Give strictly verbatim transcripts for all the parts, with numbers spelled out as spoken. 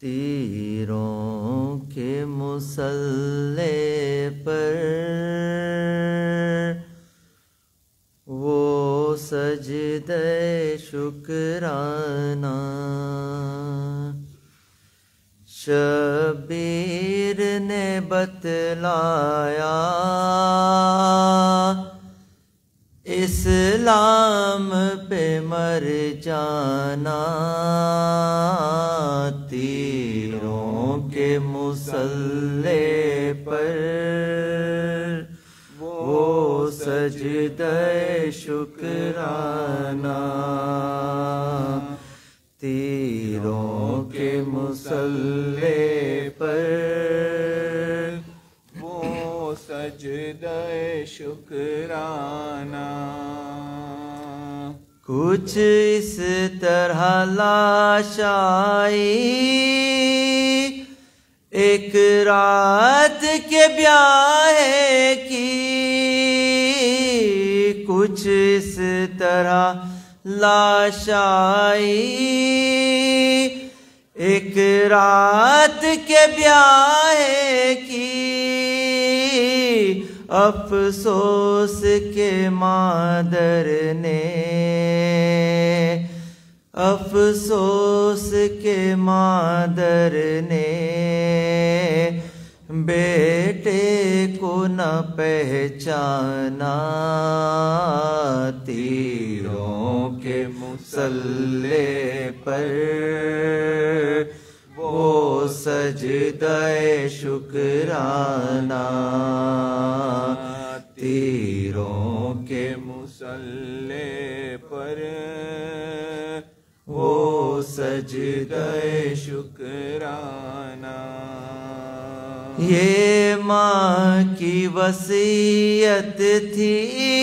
تیروں کے مسلح پر وہ سجدہ شکرانہ، شبیر نے بتلایا اسلام پہ مر جانا، تیروں کے مسلح پر وہ سجدہ شکرانہ، تیروں کے مسلح پر وہ سجدہ شکرانہ۔ کچھ اس طرح لاش آئی ایک رات کے بیاہ کی، کچھ اس طرح لاش آئی ایک رات کے بیاہ کی، افسوس کے مادر نے، افسوس کے مادر نے بیٹے کو نہ پہچانا، تیروں کے مسلح پر وہ سجدہ شکرانہ، تیروں کے مسلح پر وہ سجدہ شکرانہ۔ یہ ماں کی وصیت تھی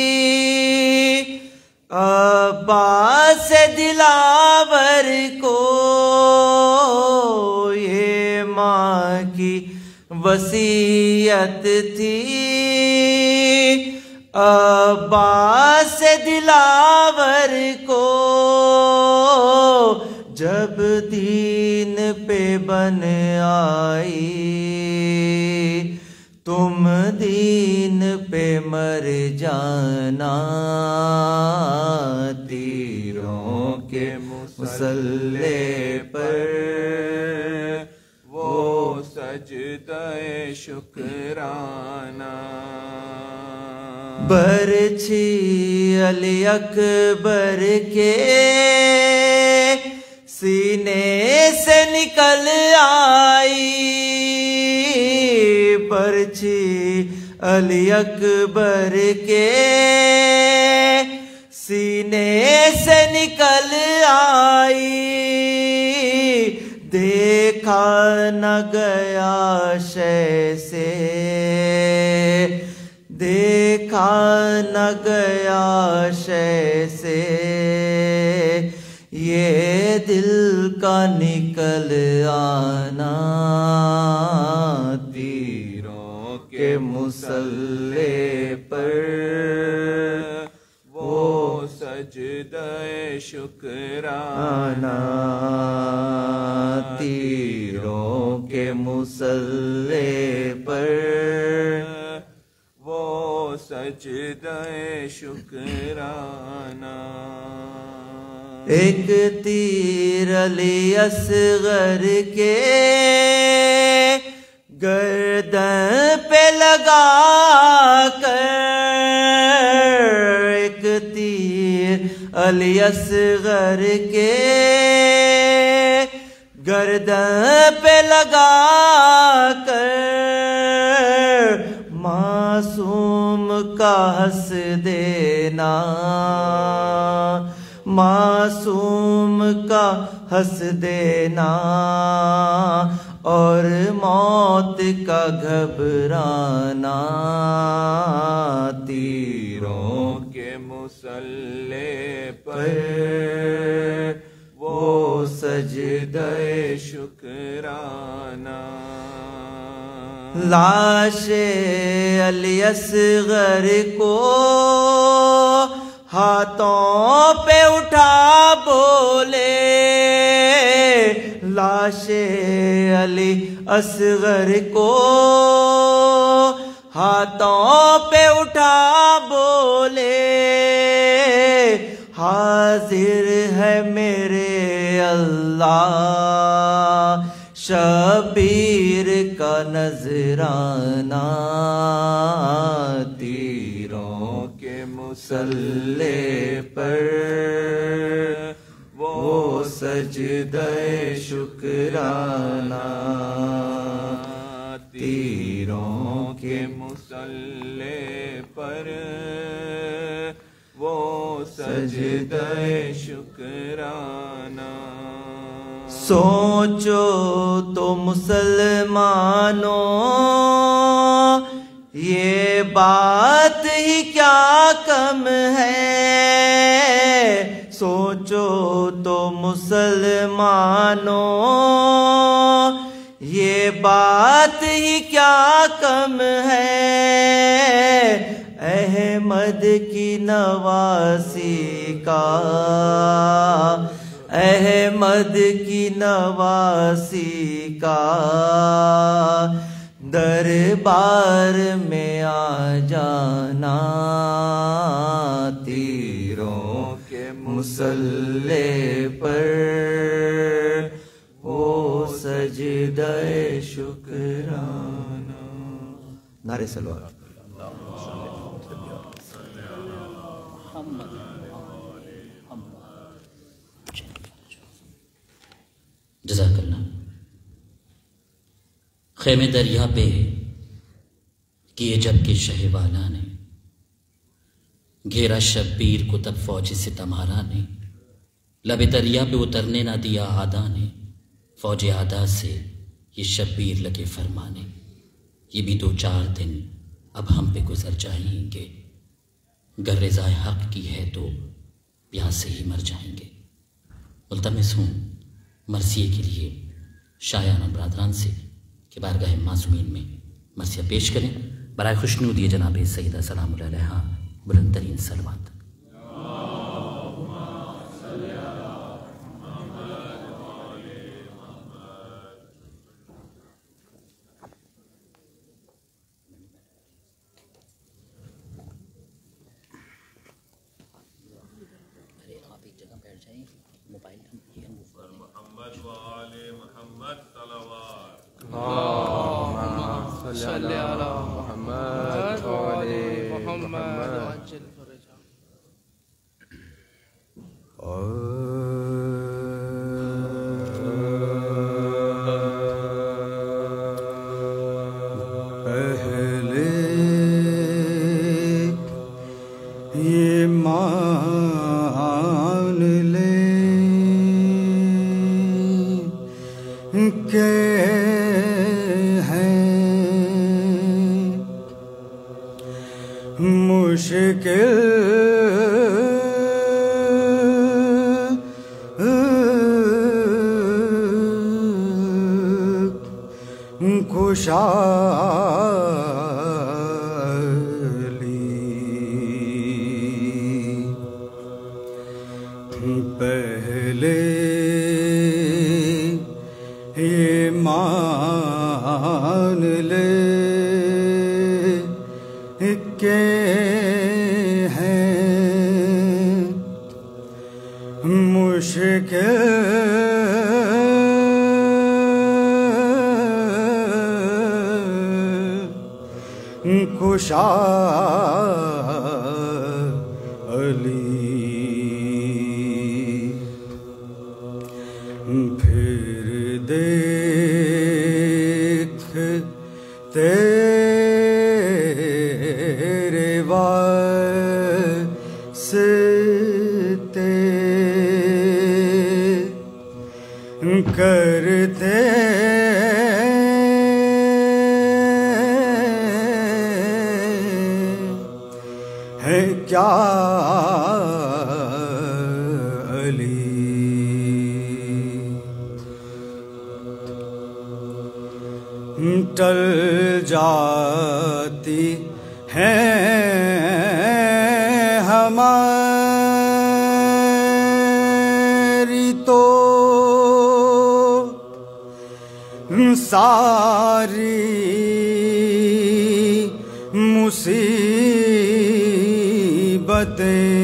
عباس دلاور کو، یہ ماں کی وصیت تھی عباس دلاور کو، جب دین پہ بن آئی تم دین پہ مر جانا، تیروں کے مسلح پر وہ سجدہ شکرانہ۔ برچھی علی اکبر کے سینے سے نکل آئی، برچھی علی اکبر کے سینے سے نکل آئی، دیکھا نہ گیا شے سے، دیکھا نہ گیا شے سے، یہ دل کا نکل آنا، تیروں کے مسلح پر وہ سجدہ شکرانہ، تیروں کے مسلح پر وہ سجدہ شکرانہ۔ ایک تیر علی اصغر کے گردن پہ لگا کر، ایک تیر علی اصغر کے گردن پہ لگا کر، معصوم کا ہنس دینا، معصوم کا ہنس دینا، اور موت کا گھبرانا، تیروں کے مسلح پر وہ سجدہ شکرانہ۔ لاش علی اصغر کو ہاتھوں پہ اٹھا بولے، لاش علی اصغر کو ہاتھوں پہ اٹھا بولے حاضر ہے میرے اللہ شبیر کا نذرانہ تیروں کے مسلح پر وہ سجدہ شکرانہ تیروں کے مسلح پر وہ سجدہ شکرانہ سوچو تو مسلمانوں یہ بات ہی کیا کم ہے سوچو تو مسلمانوں یہ بات ہی کیا کم ہے احمد کی نواسی کا احمد کی نواسی کا دربار میں آ جانا تیروں کے مسلح پر وہ سجدہ شکرانہ نعرہ صلوات جزاک اللہ خیمے دریا پہ کیے جب کہ شہ والا نے گھیرا شبیر کو تب فوج ستمارا نے لب دریا پہ اترنے نہ دیا آدھا نے فوج آدھا سے یہ شبیر لگے فرمانے یہ بھی دو چار دن اب ہم پہ گزر جائیں گے گر رضا حق کی ہے تو یہاں سے ہی مر جائیں گے ملتمس ہوں مرثیے کے لیے شایان اور برادران سے کہ بارگاہ معصومین میں مرثیہ پیش کریں برائے خوشنود یہ جناب سیدہ سلام اللہ علیہا بلند ترین صلوات صلی علی محمد وعلی محمد وعجل فرجہ پہلے یہ مان لے کہ مشکل خوشحالی پہلے یہ مان لے کہ مشکل خوشحالی پھر دیکھ تیرے واسطے کرتے ہیں کیا علی ٹل جاتی ہیں ہماری تو ساری مصیبتیں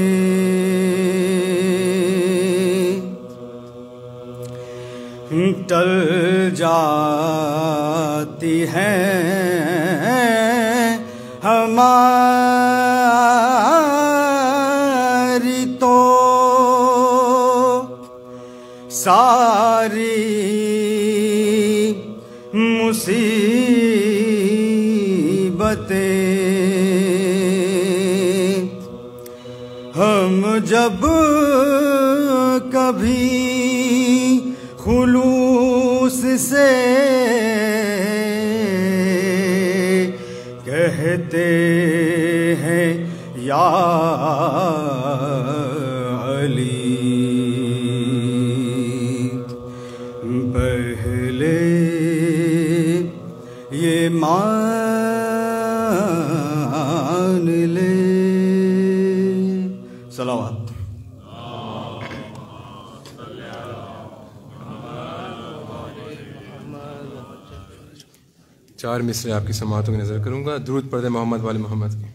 ٹل جاتی ہیں ہماری تو ساری مصیبتیں ہم جب کبھی خلوص سے کہتے ہیں یا علی، پہلے یہ مان لے. صلوات. چار مصرے آپ کی سماعتوں کی نظر کروں گا. درود پڑھ محمد والے محمد کی.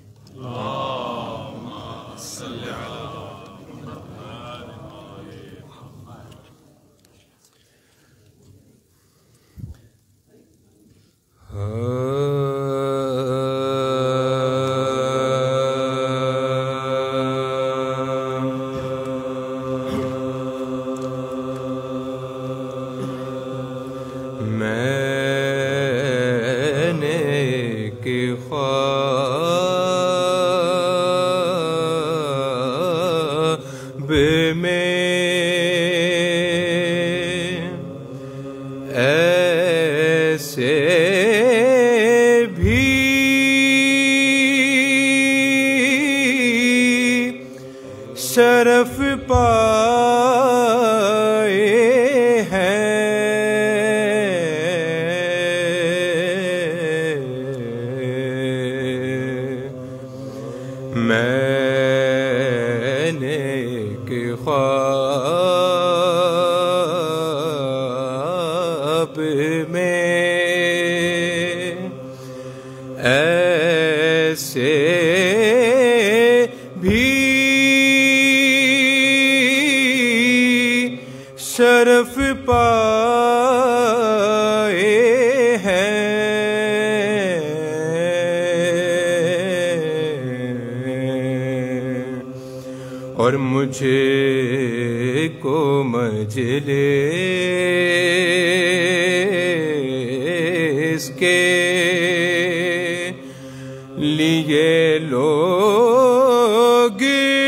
شرف پائے ہیں میں نے کہ خواب میں ایسے بھی شرف پائے ہیں اور مجھے کو مجلس کے لیے لوگ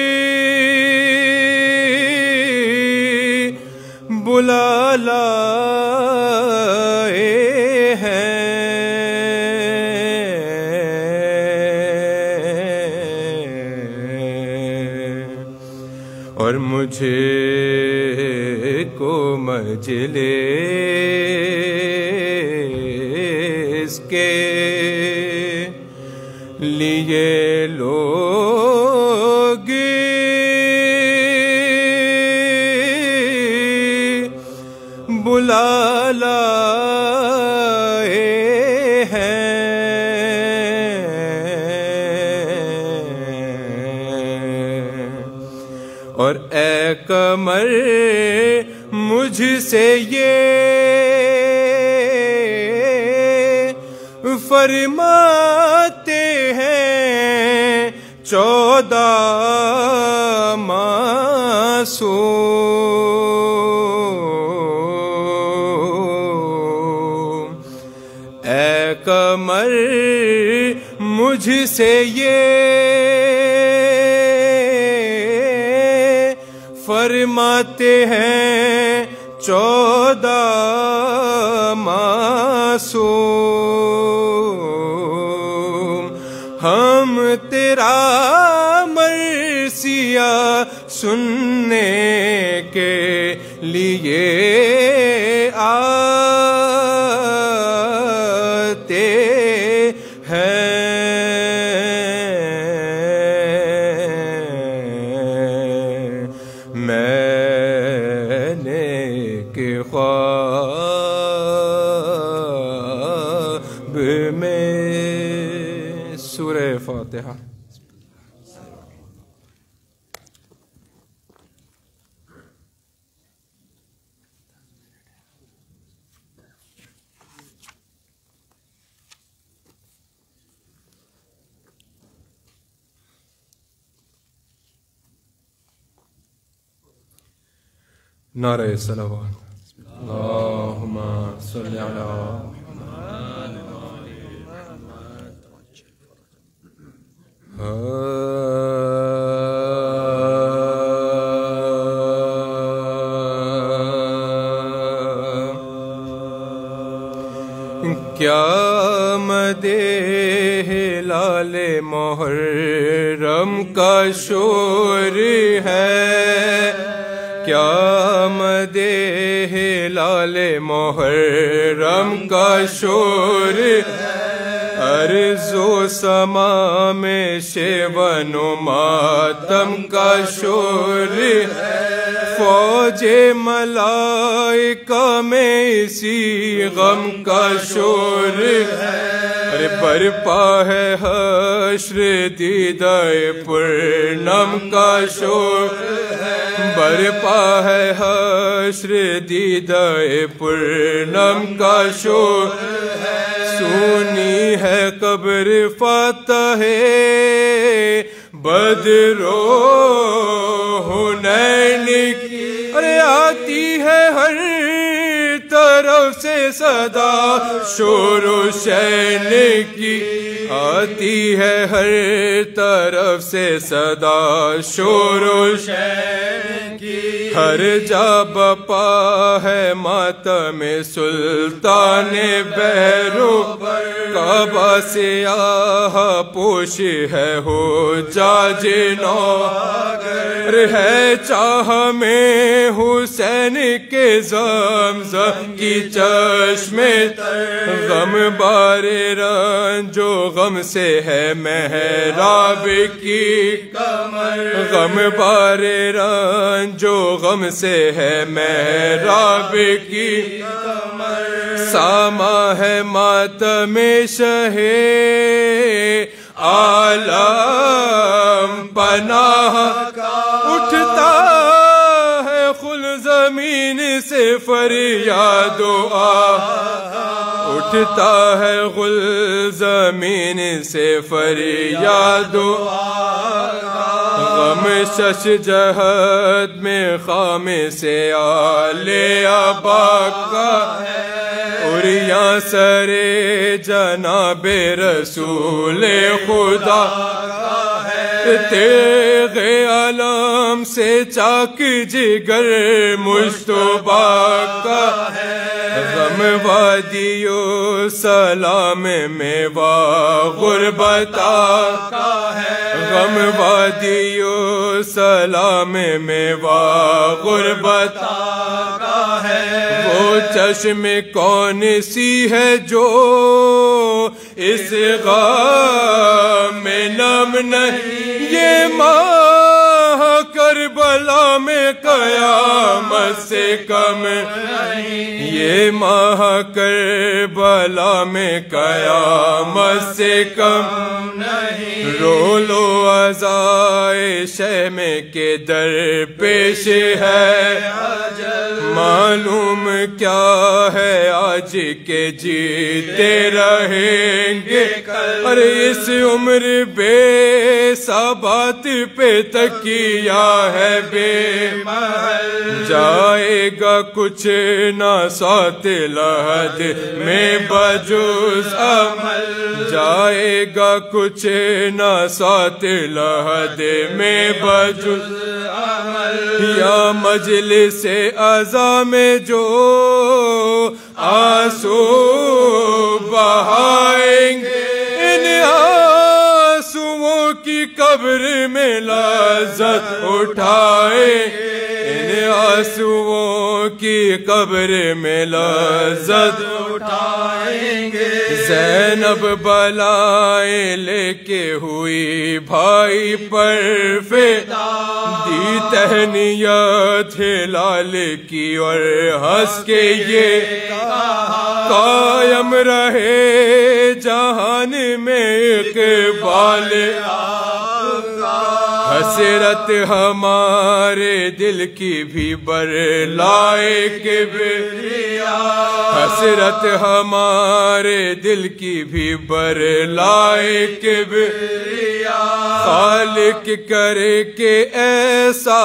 بلا لائے ہیں اور مجھے کو مجلس کے لیے لوگ بلا لائے ہیں اور اے قمر مجھ سے یہ فرماتے ہیں چودہ معصوم. اے قمر مجھ سے یہ فرماتے ہیں چودہ معصوم. ہم تیرا مرثیہ سننے کے لیے آتے ہیں میں نے کہ خواب الفاتحہ. نعرہ صلوات. اللہم صلی علی کیا مدح ہلال محرم کا شور ہے، کیا مدح ہلال محرم کا شور ہے، ارض و سما میں شیون و ماتم کا شور ہے، فوج ملائکہ میں اسی غم کا شور ہے، ارے برپا ہے حشر دیدہ پورنم کا شور ہے، برپا ہے حشر دیدہ پورنم کا شور ہے، سونی ہے قبر فتح بدر و حنین کی، ارے آتی ہے ہر طرف سے صدا شور و شین کی، آتی ہے ہر طرف سے صدا شور و شین کی، ہر جا بپا ہے ماتم سلطان بحرو، کعبہ سے آہ پوش ہے ہو جاج نوگر، ہے چاہ میں حسین کے زمزم کی چشم غم بار رنجو غم سے ہے محراب کی کمر، غم بار رنجو غم سے ہے محراب کی کمر، ساما ہے ماتم شہ عالم پناہ کا، اٹھتا ہے خل زمین سے فریاد و آہ، اٹھتا ہے غل زمین سے فریاد و آہ، غم شش جہد میں خام سے آل ابا کا ہے، اور یہاں سر جناب رسول خدا کا ہے، تیغ علم سے چاک جگر مجتبیٰ کا ہے، غم وادی و سلام میں وا غربتا کا ہے، غم وادی و سلام میں وا غربتا کا ہے، وہ چشم کون سی ہے جو اس غم میں نم نہیں، یہ ماہ کربلا میں قیامت سے کم نہیں، یہ ماہ کربلا میں قیامت سے کم نہیں، رولو عزائے شہم کے در پیش ہے، معلوم کیا ہے آج کے جیتے رہیں گے، ارے اس عمر بے ثبات پہ تکیہ ہے بے محل، جائے گا کچھ نہ سات لحد میں بجوز عمل، جائے گا کچھ نہ سات لحد میں بجوز عمل، یا مجلس عزا میں جو آنسو بہائیں گے، ان آنسوؤں کی قبر میں لذت اٹھائیں، ان آنسوؤں کی قبر میں لذت اٹھائیں گے، زینب بلائیں لے کے ہوئی بھائی پر فدا، دی تہنیت ہلال کی اور ہنس کے یہ قائم رہے جہان میں اقبال حسرت ہمارے دل کی بھی برلائے کبریا حسرت ہمارے دل کی بھی برلائے کبریا خالق کرے کہ ایسا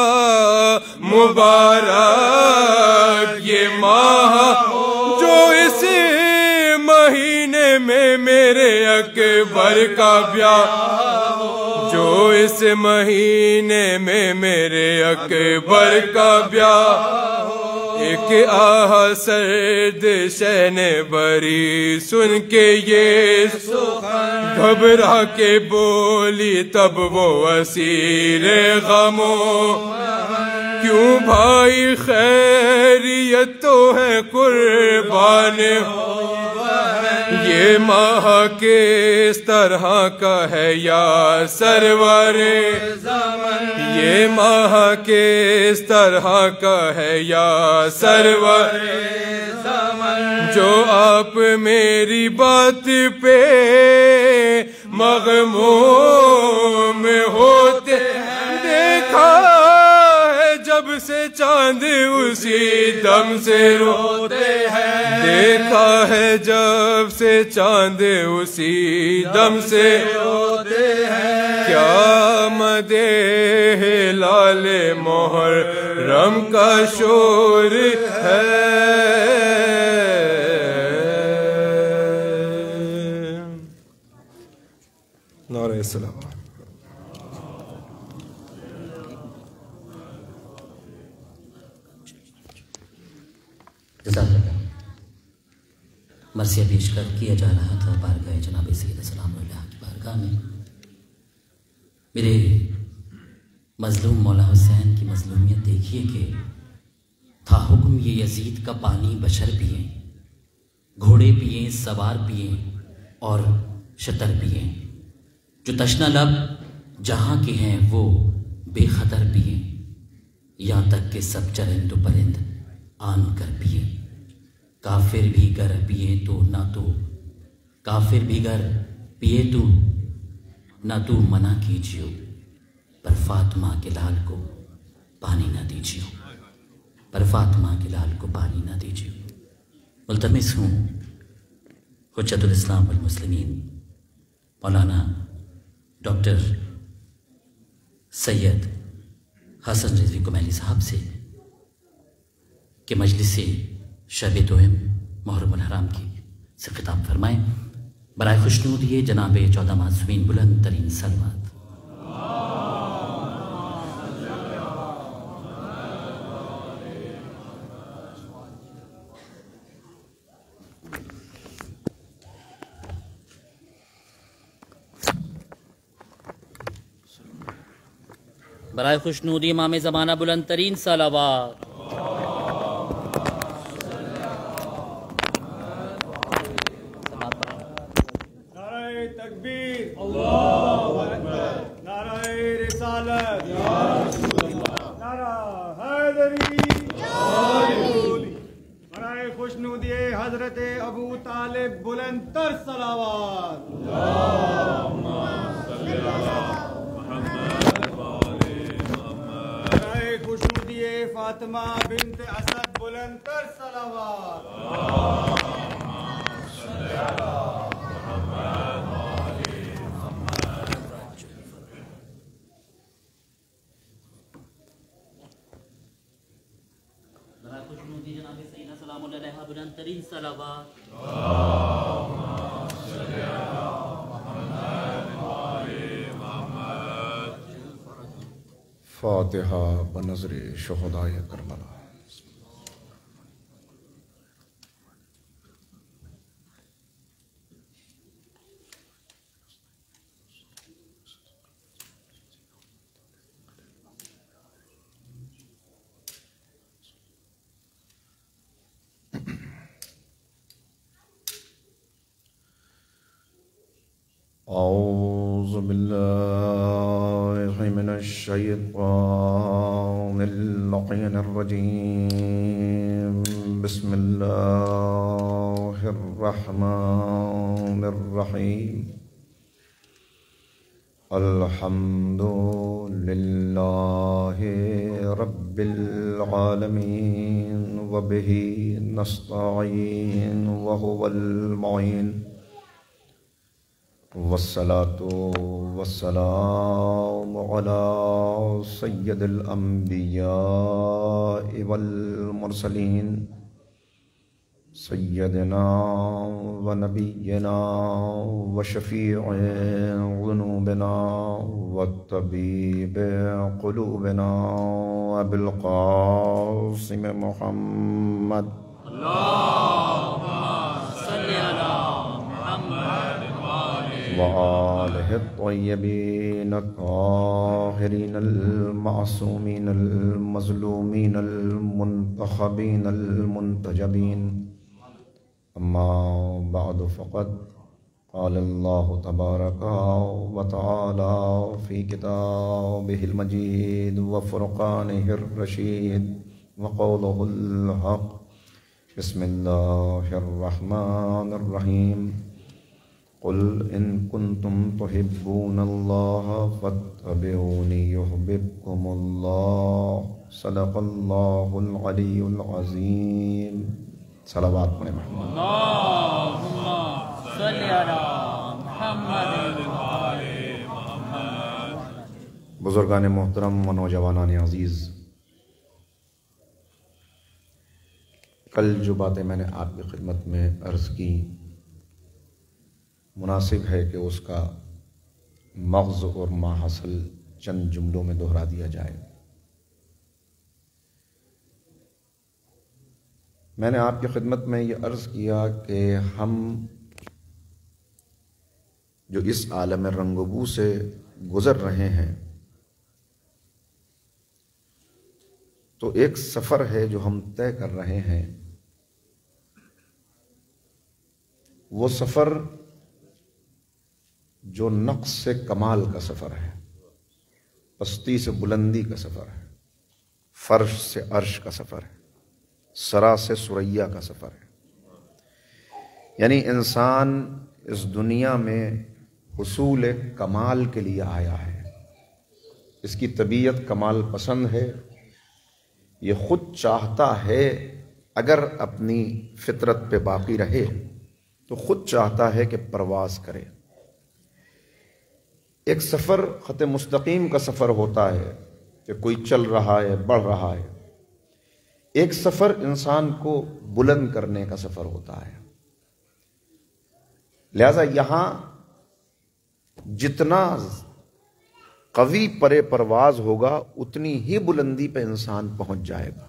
مبارک یہ ماہ جو اس مہینے میں میرے اکبر کا بیاہ جو اس مہینے میں میرے اکبر کا بیاہ ایک آہ سرد شین بری سن کے یہ گھبرا کے بولی تب وہ اسیر غموں کیوں بھائی خیریت تو ہے قربان یہ ماہ کس طرح کا ہے یا سرور یہ ماہ کس طرح کا ہے یا سرور جو آپ میری بات پہ مغموم ہوتے دیکھا جب سے چاند اسی دم سے روتے ہیں دیکھا ہے جب سے چاند اسی دم سے روتے ہیں کیا مدح لال محرم کا شور ہے نعرہ السلام جزاک اللہ مرثیہ پیش کر کیا جا رہا تھا بارگاہ جناب سید السلام علیہ کی بارگاہ میں میرے مظلوم مولا حسین کی مظلومیت دیکھیے کہ تھا حکم یہ یزید کا پانی بشر پئیں گھوڑے پئیں سوار پئیں اور شتر پئیں جو تشنہ لب جہاں کے ہیں وہ بے خطر پئیں یہاں تک کہ سب چرند و پرند آن کر پیے کافر بھی گر پیے تو نہ تو کافر بھی گر پیے تو نہ تو منع کیجیو پر فاطمہ کے لال کو پانی نہ دیجیو پر فاطمہ کے لال کو پانی نہ دیجیو ملتمس ہوں حجت الاسلام والمسلمین مولانا ڈاکٹر سید حسن رضوی کمیلی صاحب سے کہ مجلس شب دوئم محرم الحرام کی سے خطاب فرمائیں برائے خوشنود یہ جناب چودہ معصومین بلند ترین سلوات برائے خوشنودی امام زمانہ بلند ترین صلوات نعرہ تکبیر اللہ اکبر نعرہ رسالت نعرہ حیدری برائے خوشنودی حضرت ابو طالب بلند تر صلوات فاطمہ بنت اسد بلند تر صلوات جناب سیدنا سلام اللہ علیہ بلند ترین صلوات فاتحہ بنظر شہدائے کربلا اعوذ باللہ من الشیطان اللعین الرجیم بسم اللہ الرحمن الرحمن الرحیم الحمد للہ رب العالمین وبہ نستعین وہو المعین والصلاة والسلام علی سید الانبیاء والمرسلین سیدنا و نبینا و شفیع ذنوبنا و طبیب قلوبنا ابی القاسم محمد وآلہ الطیبین الطاہرین المعصومین المظلومین المنتخبین المنتجبین اما بعد فقد قال اللہ تبارک و تعالی فی کتابہ المجید وفرقانہ الرشید وقولہ الحق بسم اللہ الرحمن الرحیم قل ان کنتم تحبون اللہ فاتبعونی یحببکم اللہ صدق اللہ العلی العظیم صلوات پڑھیں محمد اللہم صلی علی محمد بزرگان محترم و نوجوانان عزیز، کل جو باتیں میں نے آپ کی خدمت میں عرض کی مناسب ہے کہ اس کا مغز اور ماحصل چند جملوں میں دہرا دیا جائے۔ میں نے آپ کی خدمت میں یہ عرض کیا کہ ہم جو اس عالم رنگ و بو سے گزر رہے ہیں تو ایک سفر ہے جو ہم طے کر رہے ہیں، وہ سفر جو نقص سے کمال کا سفر ہے، پستی سے بلندی کا سفر ہے، فرش سے عرش کا سفر ہے، سرا سے ثریا کا سفر ہے۔ یعنی انسان اس دنیا میں حصول کمال کے لیے آیا ہے، اس کی طبیعت کمال پسند ہے، یہ خود چاہتا ہے اگر اپنی فطرت پہ باقی رہے تو خود چاہتا ہے کہ پرواز کرے۔ ایک سفر خط مستقیم کا سفر ہوتا ہے کہ کوئی چل رہا ہے، بڑھ رہا ہے۔ ایک سفر انسان کو بلند کرنے کا سفر ہوتا ہے۔ لہذا یہاں جتنا قوی پرے پرواز ہوگا اتنی ہی بلندی پہ انسان پہنچ جائے گا،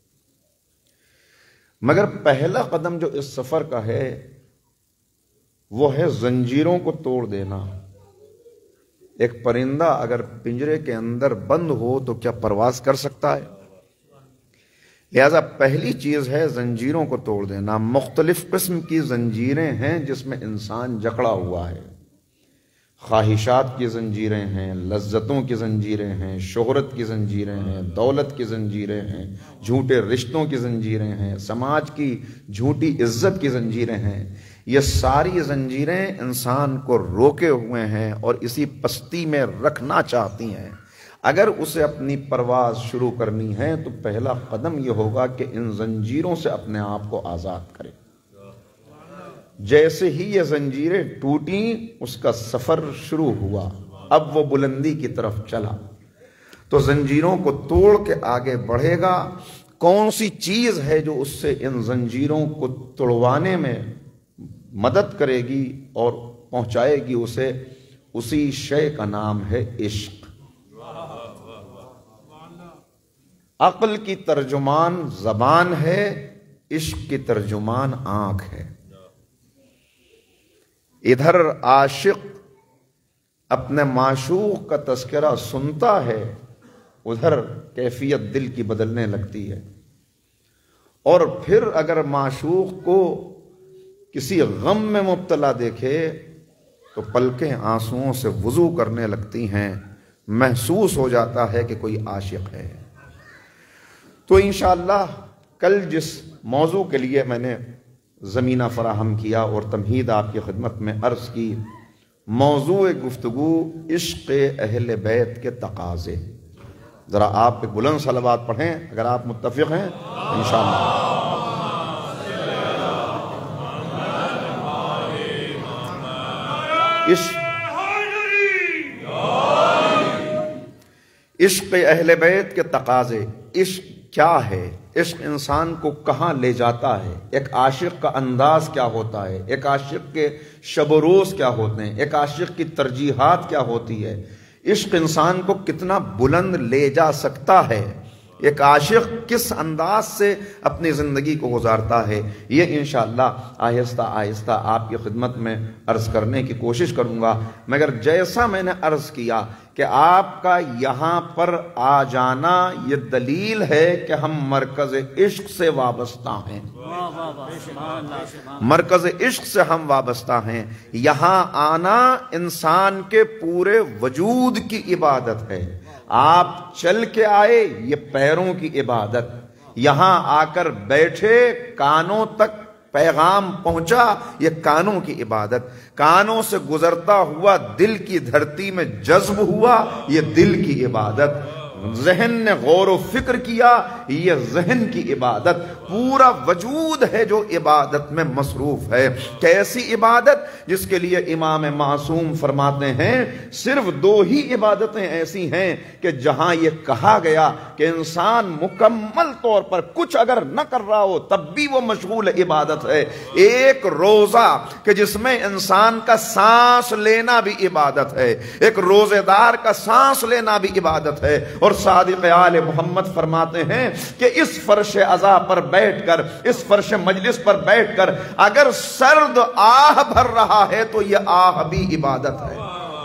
مگر پہلا قدم جو اس سفر کا ہے وہ ہے زنجیروں کو توڑ دینا۔ ایک پرندہ اگر پنجرے کے اندر بند ہو تو کیا پرواز کر سکتا ہے؟ لہذا پہلی چیز ہے زنجیروں کو توڑ دینا۔ مختلف قسم کی زنجیریں ہیں جس میں انسان جکڑا ہوا ہے، خواہشات کی زنجیریں ہیں، لذتوں کی زنجیریں ہیں، شہرت کی زنجیریں ہیں، دولت کی زنجیریں ہیں، جھوٹے رشتوں کی زنجیریں ہیں، سماج کی جھوٹی عزت کی زنجیریں ہیں۔ یہ ساری زنجیریں انسان کو روکے ہوئے ہیں اور اسی پستی میں رکھنا چاہتی ہیں۔ اگر اسے اپنی پرواز شروع کرنی ہے تو پہلا قدم یہ ہوگا کہ ان زنجیروں سے اپنے آپ کو آزاد کرے۔ جیسے ہی یہ زنجیریں ٹوٹیں اس کا سفر شروع ہوا، اب وہ بلندی کی طرف چلا تو زنجیروں کو توڑ کے آگے بڑھے گا۔ کون سی چیز ہے جو اس سے ان زنجیروں کو توڑوانے میں مدد کرے گی اور پہنچائے گی اسے؟ اسی شے کا نام ہے عشق۔ عقل کی ترجمان زبان ہے، عشق کی ترجمان آنکھ ہے۔ ادھر عاشق اپنے معشوق کا تذکرہ سنتا ہے، ادھر کیفیت دل کی بدلنے لگتی ہے، اور پھر اگر معشوق کو کسی غم میں مبتلا دیکھے تو پلکیں آنسوؤں سے وضو کرنے لگتی ہیں، محسوس ہو جاتا ہے کہ کوئی عاشق ہے۔ تو انشاءاللہ کل جس موضوع کے لیے میں نے زمینہ فراہم کیا اور تمہید آپ کی خدمت میں عرض کی۔ موضوع گفتگو عشق اہل بیت کے تقاضے۔ ذرا آپ پہ بلند صلوات پڑھیں اگر آپ متفق ہیں انشاءاللہ۔ عشق عشق اہل بیت کے تقاضے۔ عشق کیا ہے؟ عشق انسان کو کہاں لے جاتا ہے؟ ایک عاشق کا انداز کیا ہوتا ہے؟ ایک عاشق کے شب و روز کیا ہوتے ہیں؟ ایک عاشق کی ترجیحات کیا ہوتی ہے؟ عشق انسان کو کتنا بلند لے جا سکتا ہے؟ ایک عاشق کس انداز سے اپنی زندگی کو گزارتا ہے؟ یہ انشاءاللہ آہستہ آہستہ آپ کی خدمت میں عرض کرنے کی کوشش کروں گا، مگر جیسا میں نے عرض کیا کہ آپ کا یہاں پر آ جانا یہ دلیل ہے کہ ہم مرکز عشق سے وابستہ ہیں، مرکز عشق سے ہم وابستہ ہیں۔ یہاں آنا انسان کے پورے وجود کی عبادت ہے۔ آپ چل کے آئے یہ پیروں کی عبادت، یہاں آ کر بیٹھے کانوں تک پیغام پہنچا یہ کانوں کی عبادت، کانوں سے گزرتا ہوا دل کی دھرتی میں جذب ہوا یہ دل کی عبادت، ذہن نے غور و فکر کیا یہ ذہن کی عبادت، پورا وجود ہے جو عبادت میں مصروف ہے۔ کیسی عبادت؟ جس کے لیے امام معصوم فرماتے ہیں صرف دو ہی عبادتیں ایسی ہیں کہ جہاں یہ کہا گیا کہ انسان مکمل طور پر کچھ اگر نہ کر رہا ہو تب بھی وہ مشغول عبادت ہے۔ ایک روزہ کہ جس میں انسان کا سانس لینا بھی عبادت ہے، ایک روزے دار کا سانس لینا بھی عبادت ہے، اور صادق آل محمد فرماتے ہیں کہ اس فرش عزا پر بیٹھ کر، اس فرش مجلس پر بیٹھ کر اگر سرد آہ بھر رہا ہے تو یہ آہ بھی عبادت ہے۔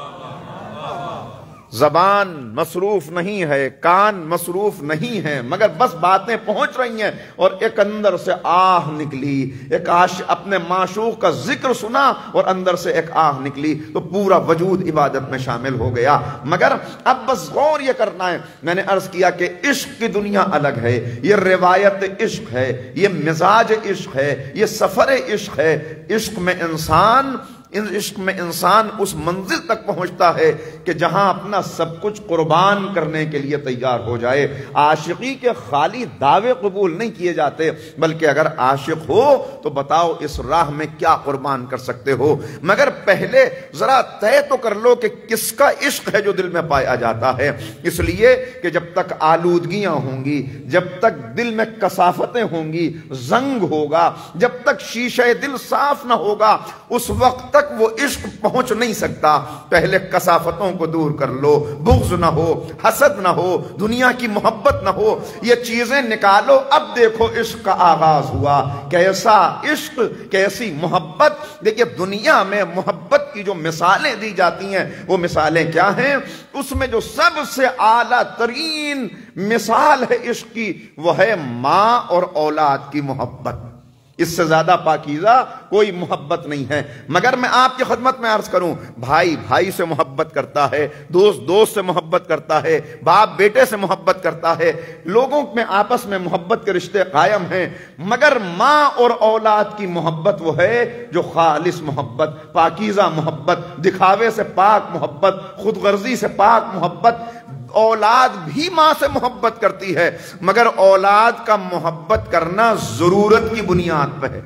زبان مصروف نہیں ہے، کان مصروف نہیں ہے، مگر بس باتیں پہنچ رہی ہیں اور ایک اندر سے آہ نکلی، ایک عاشق اپنے معشوق کا ذکر سنا اور اندر سے ایک آہ نکلی تو پورا وجود عبادت میں شامل ہو گیا۔ مگر اب بس غور یہ کرنا ہے، میں نے عرض کیا کہ عشق کی دنیا الگ ہے، یہ روایت عشق ہے، یہ مزاج عشق ہے، یہ سفر عشق ہے۔ عشق میں انسان ان عشق میں انسان اس منزل تک پہنچتا ہے کہ جہاں اپنا سب کچھ قربان کرنے کے لیے تیار ہو جائے۔ عاشقی کے خالی دعوے قبول نہیں کیے جاتے، بلکہ اگر عاشق ہو تو بتاؤ اس راہ میں کیا قربان کر سکتے ہو، مگر پہلے ذرا طے تو کر لو کہ کس کا عشق ہے جو دل میں پایا جاتا ہے۔ اس لیے کہ جب تک آلودگیاں ہوں گی، جب تک دل میں کثافتیں ہوں گی، زنگ ہوگا، جب تک شیشہ دل صاف نہ ہوگا اس وقت تک وہ عشق پہنچ نہیں سکتا۔ پہلے کثافتوں کو دور کر لو، بغض نہ ہو، حسد نہ ہو، دنیا کی محبت نہ ہو، یہ چیزیں نکالو، اب دیکھو عشق کا آغاز ہوا۔ کیسا عشق، کیسی محبت! دیکھیے دنیا میں محبت کی جو مثالیں دی جاتی ہیں وہ مثالیں کیا ہیں؟ اس میں جو سب سے اعلیٰ ترین مثال ہے عشق کی وہ ہے ماں اور اولاد کی محبت۔ اس سے زیادہ پاکیزہ کوئی محبت نہیں ہے۔ مگر میں آپ کی خدمت میں عرض کروں، بھائی بھائی سے محبت کرتا ہے، دوست دوست سے محبت کرتا ہے، باپ بیٹے سے محبت کرتا ہے، لوگوں میں آپس میں محبت کے رشتے قائم ہیں، مگر ماں اور اولاد کی محبت وہ ہے جو خالص محبت، پاکیزہ محبت، دکھاوے سے پاک محبت، خود غرضی سے پاک محبت۔ اولاد بھی ماں سے محبت کرتی ہے، مگر اولاد کا محبت کرنا ضرورت کی بنیاد پہ ہے،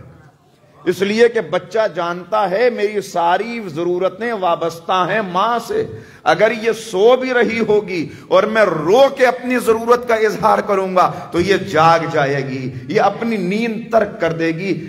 اس لیے کہ بچہ جانتا ہے میری ساری ضرورتیں وابستہ ہیں ماں سے، اگر یہ سو بھی رہی ہوگی اور میں رو کے اپنی ضرورت کا اظہار کروں گا تو یہ جاگ جائے گی، یہ اپنی نیند ترک کر دے گی۔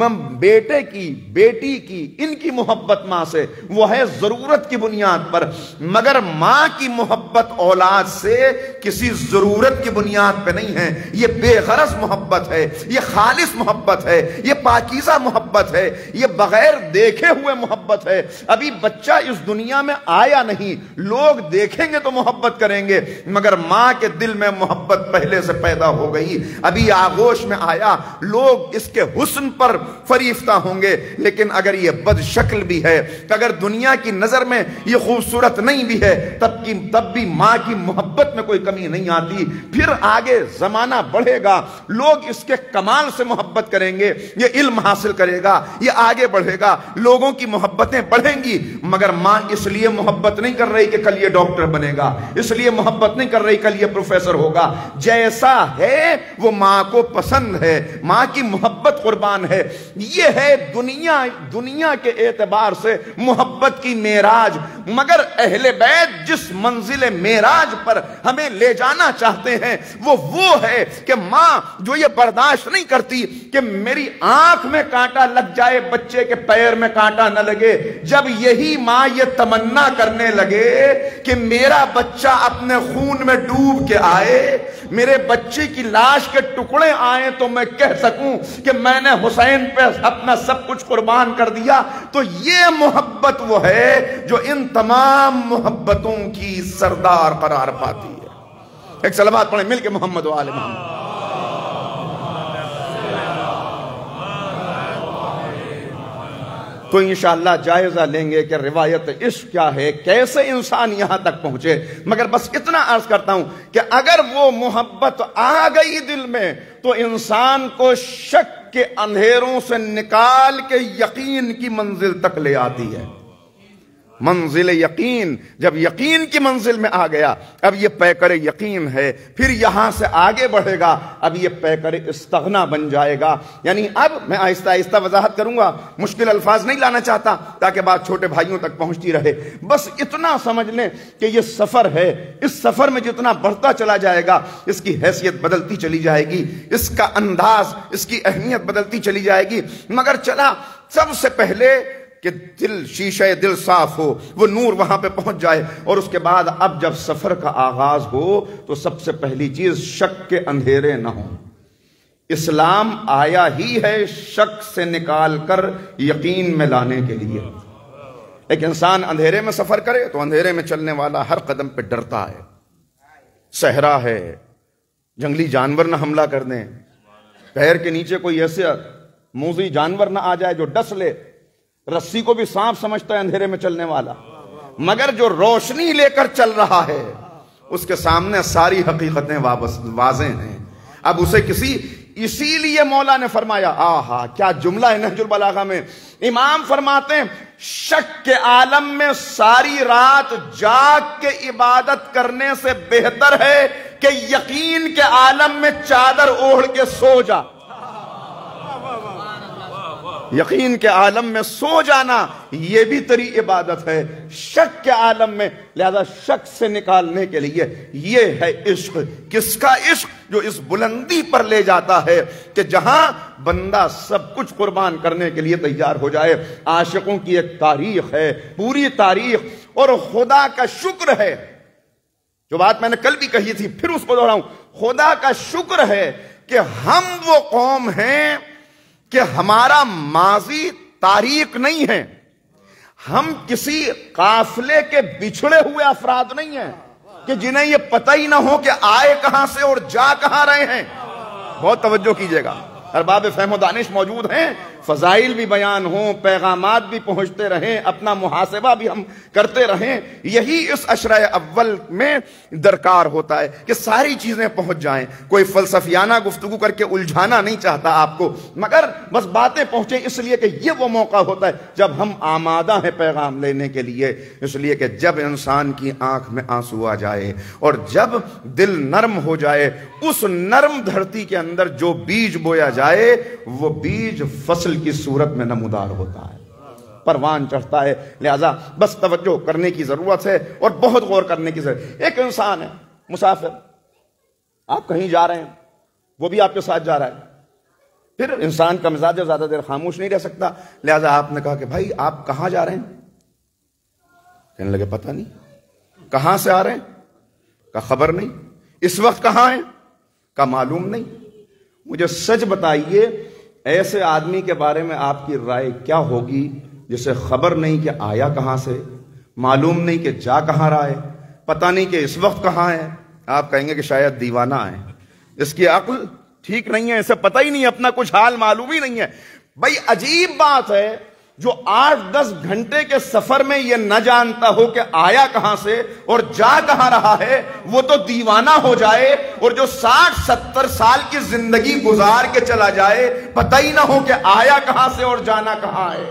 بیٹے کی، بیٹی کی، ان کی محبت ماں سے وہ ہے ضرورت کی بنیاد پر، مگر ماں کی محبت اولاد سے کسی ضرورت کی بنیاد پہ نہیں ہے، یہ بے غرض محبت ہے، یہ خالص محبت ہے، یہ پاکیزہ محبت ہے، یہ بغیر دیکھے ہوئے محبت ہے۔ ابھی بچہ اس دنیا میں آیا نہیں، لوگ دیکھیں گے تو محبت کریں گے، مگر ماں کے دل میں محبت پہلے سے پیدا ہو گئی، ابھی آغوش میں آیا، لوگ اس کے حسن پر فریفتہ ہوں گے. لیکن اگر یہ بد شکل بھی ہے, اگر دنیا کی نظر میں یہ خوبصورت نہیں بھی ہے, تب کی تب بھی ماں کی محبت میں کوئی کمی نہیں آتی. پھر آگے زمانہ بڑھے گا, لوگ اس کے کمال سے محبت کریں گے, یہ علم حاصل کرے گا, یہ آگے بڑھے گا, لوگوں کی محبتیں بڑھیں گی. مگر ماں اس لیے محبت نہیں کر رہی کہ کل یہ ڈاکٹر بنے گا, اس لیے محبت نہیں کر رہی کل یہ پروفیسر ہوگا. جیسا ہے وہ ماں کو پسند ہے, ماں کی محبت قربان ہے. یہ ہے دنیا دنیا کے اعتبار سے محبت کی معراج. مگر اہل بیت جس منزل معراج پر ہمیں لے جانا چاہتے ہیں وہ وہ ہے کہ ماں جو یہ برداشت نہیں کرتی کہ میری آنکھ میں کانٹا لگ جائے, بچے کے پیر میں کانٹا نہ لگے. جب یہی ماں یہ تمنا کرنے لگے کہ میرا بچہ اپنے خون میں ڈوب کے آئے, میرے بچے کی لاش کے ٹکڑے آئیں تو میں کہہ سکوں کہ میں نے حسین پہ اپنا سب کچھ قربان کر دیا, تو یہ محبت وہ ہے جو ان تمام محبتوں کی سردار قرار پاتی ہے. ایک صلوات پڑھیں مل کے محمد و آل محمد. تو انشاءاللہ جائزہ لیں گے کہ روایت عشق کیا ہے, کیسے انسان یہاں تک پہنچے. مگر بس اتنا عرض کرتا ہوں کہ اگر وہ محبت آ گئی دل میں تو انسان کو شک کے اندھیروں سے نکال کے یقین کی منزل تک لے آتی ہے. منزل یقین, جب یقین کی منزل میں آ گیا, اب یہ پیکر یقین ہے, پھر یہاں سے آگے بڑھے گا, اب یہ پیکر استغنا بن جائے گا. یعنی اب میں آہستہ آہستہ وضاحت کروں گا, مشکل الفاظ نہیں لانا چاہتا تاکہ بات چھوٹے بھائیوں تک پہنچتی رہے. بس اتنا سمجھ لیں کہ یہ سفر ہے, اس سفر میں جتنا بڑھتا چلا جائے گا اس کی حیثیت بدلتی چلی جائے گی, اس کا انداز, اس کی اہمیت بدلتی چلی جائے گی. مگر چلا سب سے پہلے کہ دل, شیشہ دل صاف ہو, وہ نور وہاں پہ پہنچ جائے. اور اس کے بعد اب جب سفر کا آغاز ہو تو سب سے پہلی چیز شک کے اندھیرے نہ ہوں. اسلام آیا ہی ہے شک سے نکال کر یقین میں لانے کے لیے. ایک انسان اندھیرے میں سفر کرے تو اندھیرے میں چلنے والا ہر قدم پہ ڈرتا ہے. صحرا ہے, جنگلی جانور نہ حملہ کر دیں, پیر کے نیچے کوئی ایسے موذی جانور نہ آ جائے جو ڈس لے. رسی کو بھی سانپ سمجھتا ہے اندھیرے میں چلنے والا. مگر جو روشنی لے کر چل رہا ہے اس کے سامنے ساری حقیقتیں واضح ہیں. اب اسے کسی, اسی لیے مولا نے فرمایا, آہا کیا جملہ ہے نہج البلاغہ میں, امام فرماتے ہیں شک کے عالم میں ساری رات جاگ کے عبادت کرنے سے بہتر ہے کہ یقین کے عالم میں چادر اوڑھ کے سو جا. یقین کے عالم میں سو جانا یہ بھی تری عبادت ہے شک کے عالم میں. لہذا شک سے نکالنے کے لیے یہ ہے عشق. کس کا عشق؟ جو اس بلندی پر لے جاتا ہے کہ جہاں بندہ سب کچھ قربان کرنے کے لیے تیار ہو جائے. عاشقوں کی ایک تاریخ ہے, پوری تاریخ, اور خدا کا شکر ہے, جو بات میں نے کل بھی کہی تھی پھر اس کو دوہراؤں, خدا کا شکر ہے کہ ہم وہ قوم ہیں کہ ہمارا ماضی تاریخ نہیں ہے. ہم کسی قافلے کے بچھڑے ہوئے افراد نہیں ہیں کہ جنہیں یہ پتہ ہی نہ ہو کہ آئے کہاں سے اور جا کہاں رہے ہیں. بہت توجہ کیجئے گا, ارباب فہم و دانش موجود ہیں, فضائل بھی بیان ہوں, پیغامات بھی پہنچتے رہیں, اپنا محاسبہ بھی ہم کرتے رہیں. یہی اس عشرہ اول میں درکار ہوتا ہے کہ ساری چیزیں پہنچ جائیں. کوئی فلسفیانہ گفتگو کر کے الجھانا نہیں چاہتا آپ کو, مگر بس باتیں پہنچیں اس لیے کہ یہ وہ موقع ہوتا ہے جب ہم آمادہ ہیں پیغام لینے کے لیے. اس لیے کہ جب انسان کی آنکھ میں آنسو آ جائے اور جب دل نرم ہو جائے, اس نرم دھرتی کے اندر جو بیج بویا جائے وہ بیج فصل کی صورت میں نمودار ہوتا ہے, پروان چڑھتا ہے. لہذا بس توجہ کرنے کی ضرورت ہے اور بہت غور کرنے کی ضرورت ہے. ایک انسان ہے مسافر, آپ کہیں جا رہے ہیں, وہ بھی آپ کے ساتھ جا رہا ہے. پھر انسان کا مزاج زیادہ دیر خاموش نہیں رہ سکتا. لہذا آپ نے کہا کہ بھائی آپ کہاں جا رہے ہیں؟ کہنے لگے پتہ نہیں. کہاں سے آ رہے ہیں؟ کا خبر نہیں. اس وقت کہاں ہیں؟ کا معلوم نہیں. مجھے سچ بتائیے ایسے آدمی کے بارے میں آپ کی رائے کیا ہوگی جسے خبر نہیں کہ آیا کہاں سے, معلوم نہیں کہ جا کہاں رہا ہے, پتہ نہیں کہ اس وقت کہاں ہے. آپ کہیں گے کہ شاید دیوانہ ہے, اس کی عقل ٹھیک نہیں ہے, اسے پتہ ہی نہیں, اپنا کچھ حال معلوم ہی نہیں ہے. بھائی عجیب بات ہے، جو آٹھ دس گھنٹے کے سفر میں یہ نہ جانتا ہو کہ آیا کہاں سے اور جا کہاں رہا ہے، وہ تو دیوانہ ہو جائے، اور جو ساٹھ ستر سال کی زندگی گزار کے چلا جائے پتہ ہی نہ ہو کہ آیا کہاں سے اور جانا کہاں ہے۔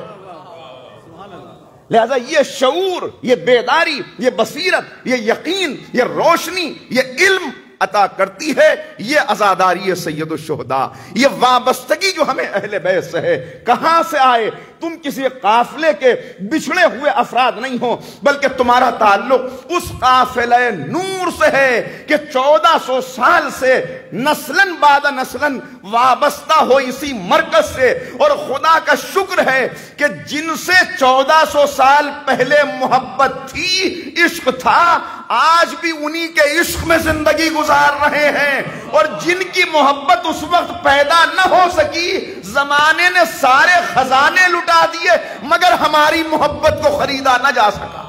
لہذا یہ شعور، یہ بیداری، یہ بصیرت، یہ یقین، یہ روشنی، یہ علم عطا کرتی ہے یہ عزاداری سید الشہداء، یہ وابستگی جو ہمیں اہل بیت سے ہے۔ کہاں سے آئے؟ تم کسی قافلے کے بچھڑے ہوئے افراد نہیں ہو، بلکہ تمہارا تعلق اس قافلہ نور سے ہے کہ چودہ سو سال سے نسلاً بعد نسلاً وابستہ ہو اسی مرکز سے، اور خدا کا شکر ہے کہ جن سے چودہ سو سال پہلے محبت تھی، عشق تھا، آج بھی انہی کے عشق میں زندگی گزار رہے ہیں، اور جن کی محبت اس وقت پیدا نہ ہو سکی، زمانے نے سارے خزانے لٹا دیے مگر ہماری محبت کو خریدا نہ جا سکا۔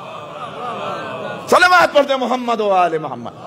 صلوات پڑھتے محمد و آل محمد۔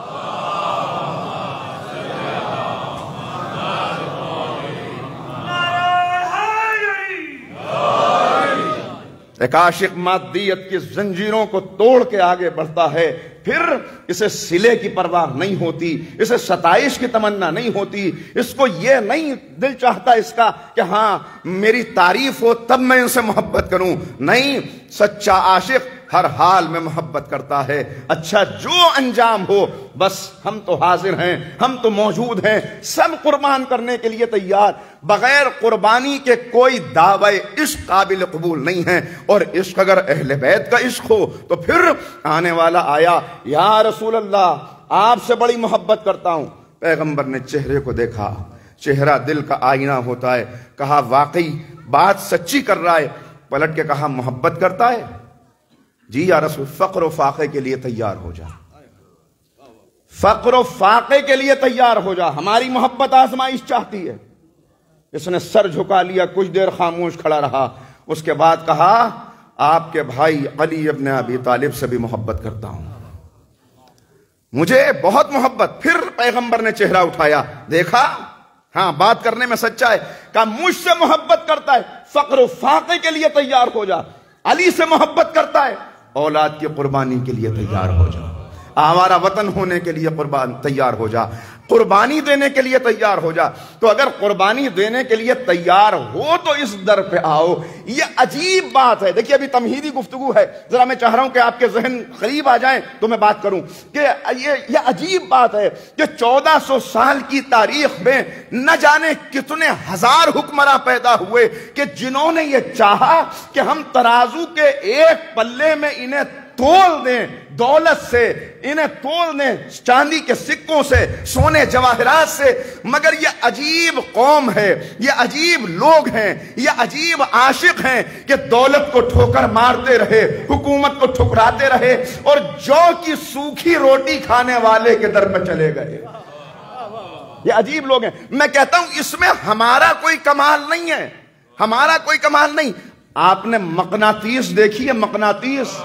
ایک عاشق مادیت کی زنجیروں کو توڑ کے آگے بڑھتا ہے، پھر اسے صلے کی پرواہ نہیں ہوتی، اسے ستائش کی تمنا نہیں ہوتی، اس کو یہ نہیں دل چاہتا اس کا کہ ہاں میری تعریف ہو تب میں ان سے محبت کروں، نہیں، سچا عاشق ہر حال میں محبت کرتا ہے، اچھا جو انجام ہو بس ہم تو حاضر ہیں، ہم تو موجود ہیں، سب قربان کرنے کے لیے تیار، بغیر قربانی کے کوئی دعوی عشق قابل قبول نہیں ہے، اور عشق اگر اہل بیت کا عشق ہو تو پھر آنے والا آیا، یا رسول اللہ آپ سے بڑی محبت کرتا ہوں۔ پیغمبر نے چہرے کو دیکھا، چہرہ دل کا آئینہ ہوتا ہے، کہا واقعی بات سچی کر رہا ہے، پلٹ کے کہا محبت کرتا ہے؟ جی یا رسول، فقر و فاقے کے لیے تیار ہو جا، فقر و فاقے کے لیے تیار ہو جا، ہماری محبت آزمائش چاہتی ہے۔ اس نے سر جھکا لیا، کچھ دیر خاموش کھڑا رہا، اس کے بعد کہا آپ کے بھائی علی ابن ابی طالب سے بھی محبت کرتا ہوں، مجھے بہت محبت۔ پھر پیغمبر نے چہرہ اٹھایا، دیکھا ہاں بات کرنے میں سچا ہے، کہا مجھ سے محبت کرتا ہے، فقر و فاقے کے لیے تیار ہو جا، علی سے محبت کرتا ہے، اولاد کی قربانی کے لیے تیار ہو جا، آوارہ وطن ہونے کے لیے قربان تیار ہو جا، قربانی دینے کے لیے تیار ہو جا۔ تو اگر قربانی دینے کے لیے تیار ہو تو اس در پہ آؤ۔ یہ عجیب بات ہے، دیکھیے ابھی تمہیدی گفتگو ہے، ذرا میں چاہ رہا ہوں کہ آپ کے ذہن قریب آ جائیں تو میں بات کروں کہ یہ یہ عجیب بات ہے کہ چودہ سو سال کی تاریخ میں نہ جانے کتنے ہزار حکمراں پیدا ہوئے کہ جنہوں نے یہ چاہا کہ ہم ترازو کے ایک پلے میں انہیں تول دیں، دولت سے انہیں تول دیں، چاندی کے سکوں سے، سونے جواہرات سے، مگر یہ عجیب قوم ہے، یہ عجیب لوگ ہیں، یہ عجیب عاشق ہیں کہ دولت کو ٹھوکر مارتے رہے، حکومت کو ٹھکراتے رہے، اور جو کی سوکھی روٹی کھانے والے کے در میں چلے گئے۔ یہ عجیب لوگ ہیں۔ میں کہتا ہوں اس میں ہمارا کوئی کمال نہیں ہے، ہمارا کوئی کمال نہیں۔ آپ نے مقناطیس دیکھی ہے؟ مقناطیس،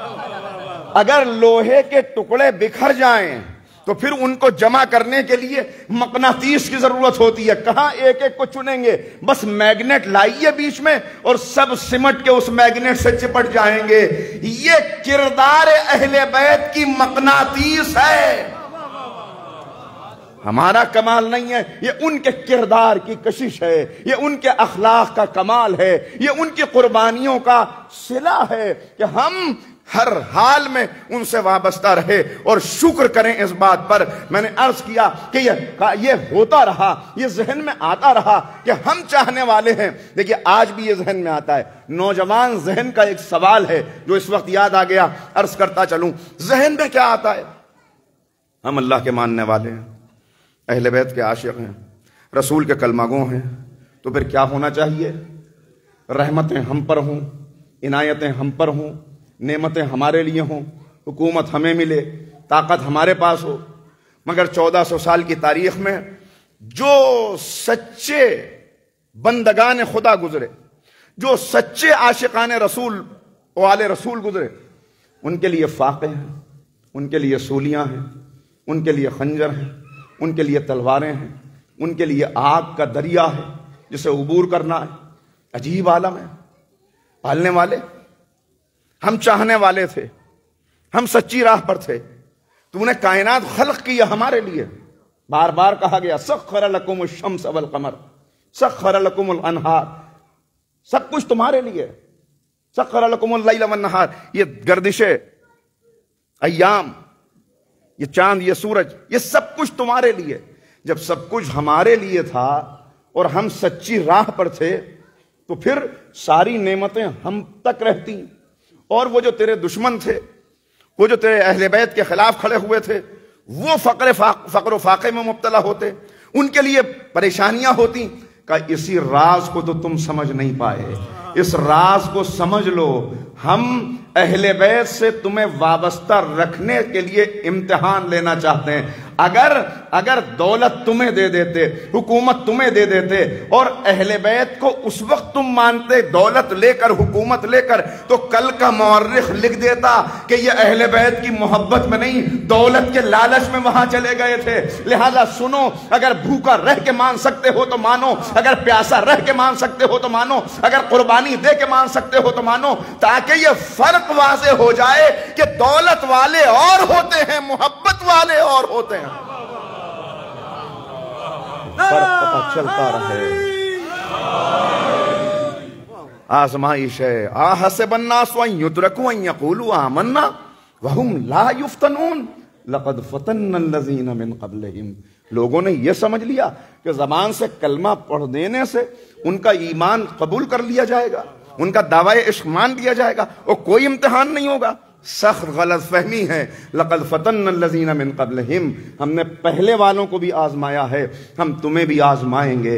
اگر لوہے کے ٹکڑے بکھر جائیں تو پھر ان کو جمع کرنے کے لیے مقناطیس کی ضرورت ہوتی ہے۔ کہاں ایک ایک کو چنیں گے؟ بس میگنیٹ لائیے بیچ میں اور سب سمٹ کے اس میگنیٹ سے چپٹ جائیں گے۔ یہ کردار اہل بیت کی مقناطیس ہے، ہمارا کمال نہیں ہے، یہ ان کے کردار کی کشش ہے، یہ ان کے اخلاق کا کمال ہے، یہ ان کی قربانیوں کا صلہ ہے کہ ہم ہر حال میں ان سے وابستہ رہے اور شکر کریں اس بات پر۔ میں نے عرض کیا کہ یہ یہ ہوتا رہا، یہ ذہن میں آتا رہا کہ ہم چاہنے والے ہیں۔ دیکھیے آج بھی یہ ذہن میں آتا ہے، نوجوان ذہن کا ایک سوال ہے جو اس وقت یاد آ گیا، عرض کرتا چلوں۔ ذہن میں کیا آتا ہے؟ ہم اللہ کے ماننے والے ہیں، اہل بیت کے عاشق ہیں، رسول کے کلمہ گو ہیں، تو پھر کیا ہونا چاہیے؟ رحمتیں ہم پر ہوں، عنایتیں ہم پر ہوں، نعمتیں ہمارے لیے ہوں، حکومت ہمیں ملے، طاقت ہمارے پاس ہو۔ مگر چودہ سو سال کی تاریخ میں جو سچے بندگان خدا گزرے، جو سچے عاشقان رسول و آل رسول گزرے، ان کے لیے فاقے ہیں، ان کے لیے سولیاں ہیں، ان کے لیے خنجر ہیں، ان کے لیے تلواریں ہیں، ان کے لیے آگ کا دریا ہے جسے عبور کرنا ہے، عجیب عالم ہے. پالنے والے ہم، چاہنے والے تھے ہم، سچی راہ پر تھے. تو نے کائنات خلق کیا ہمارے لیے. بار بار کہا گیا سخر لکم الشمس والقمر، سخر لکم الانہار، سب کچھ تمہارے لیے. سخر لکم اللیل والنہار، یہ گردشیں ایام، یہ چاند، یہ سورج، یہ سب کچھ تمہارے لیے. جب سب کچھ ہمارے لیے تھا اور ہم سچی راہ پر تھے تو پھر ساری نعمتیں ہم تک رہتی. اور وہ جو تیرے دشمن تھے، وہ جو تیرے اہل بیت کے خلاف کھڑے ہوئے تھے، وہ فقر فقر و فاقے میں مبتلا ہوتے، ان کے لیے پریشانیاں ہوتی. کہ اسی راز کو تو تم سمجھ نہیں پائے. اس راز کو سمجھ لو. ہم اہل بیت سے تمہیں وابستہ رکھنے کے لیے امتحان لینا چاہتے ہیں. اگر اگر دولت تمہیں دے دیتے، حکومت تمہیں دے دیتے اور اہل بیت کو اس وقت تم مانتے دولت لے کر، حکومت لے کر، تو کل کا مورخ لکھ دیتا کہ یہ اہل بیت کی محبت میں نہیں، دولت کے لالچ میں وہاں چلے گئے تھے. لہذا سنو، اگر بھوکا رہ کے مان سکتے ہو تو مانو، اگر پیاسا رہ کے مان سکتے ہو تو مانو، اگر قربانی دے کے مان سکتے ہو تو مانو، تاکہ یہ فرق واضح ہو جائے کہ دولت والے اور ہوتے ہیں، محبت والے اور ہوتے ہیں. فرق پتہ چلتا رہے. آزمائش ہے. احسب الناس ان یترکوا ان یقولوا آمنا وهم لا یفتنون لقد فتنا الذین من قبلہم. لوگوں نے یہ سمجھ لیا کہ زبان سے کلمہ پڑھ دینے سے ان کا ایمان قبول کر لیا جائے گا، ان کا دعوی عشق مان لیا جائے گا اور کوئی امتحان نہیں ہوگا. سخت غلط فہمی ہے. لقد فتن الذین من قبلہم، ہم نے پہلے والوں کو بھی آزمایا ہے، ہم تمہیں بھی آزمائیں گے.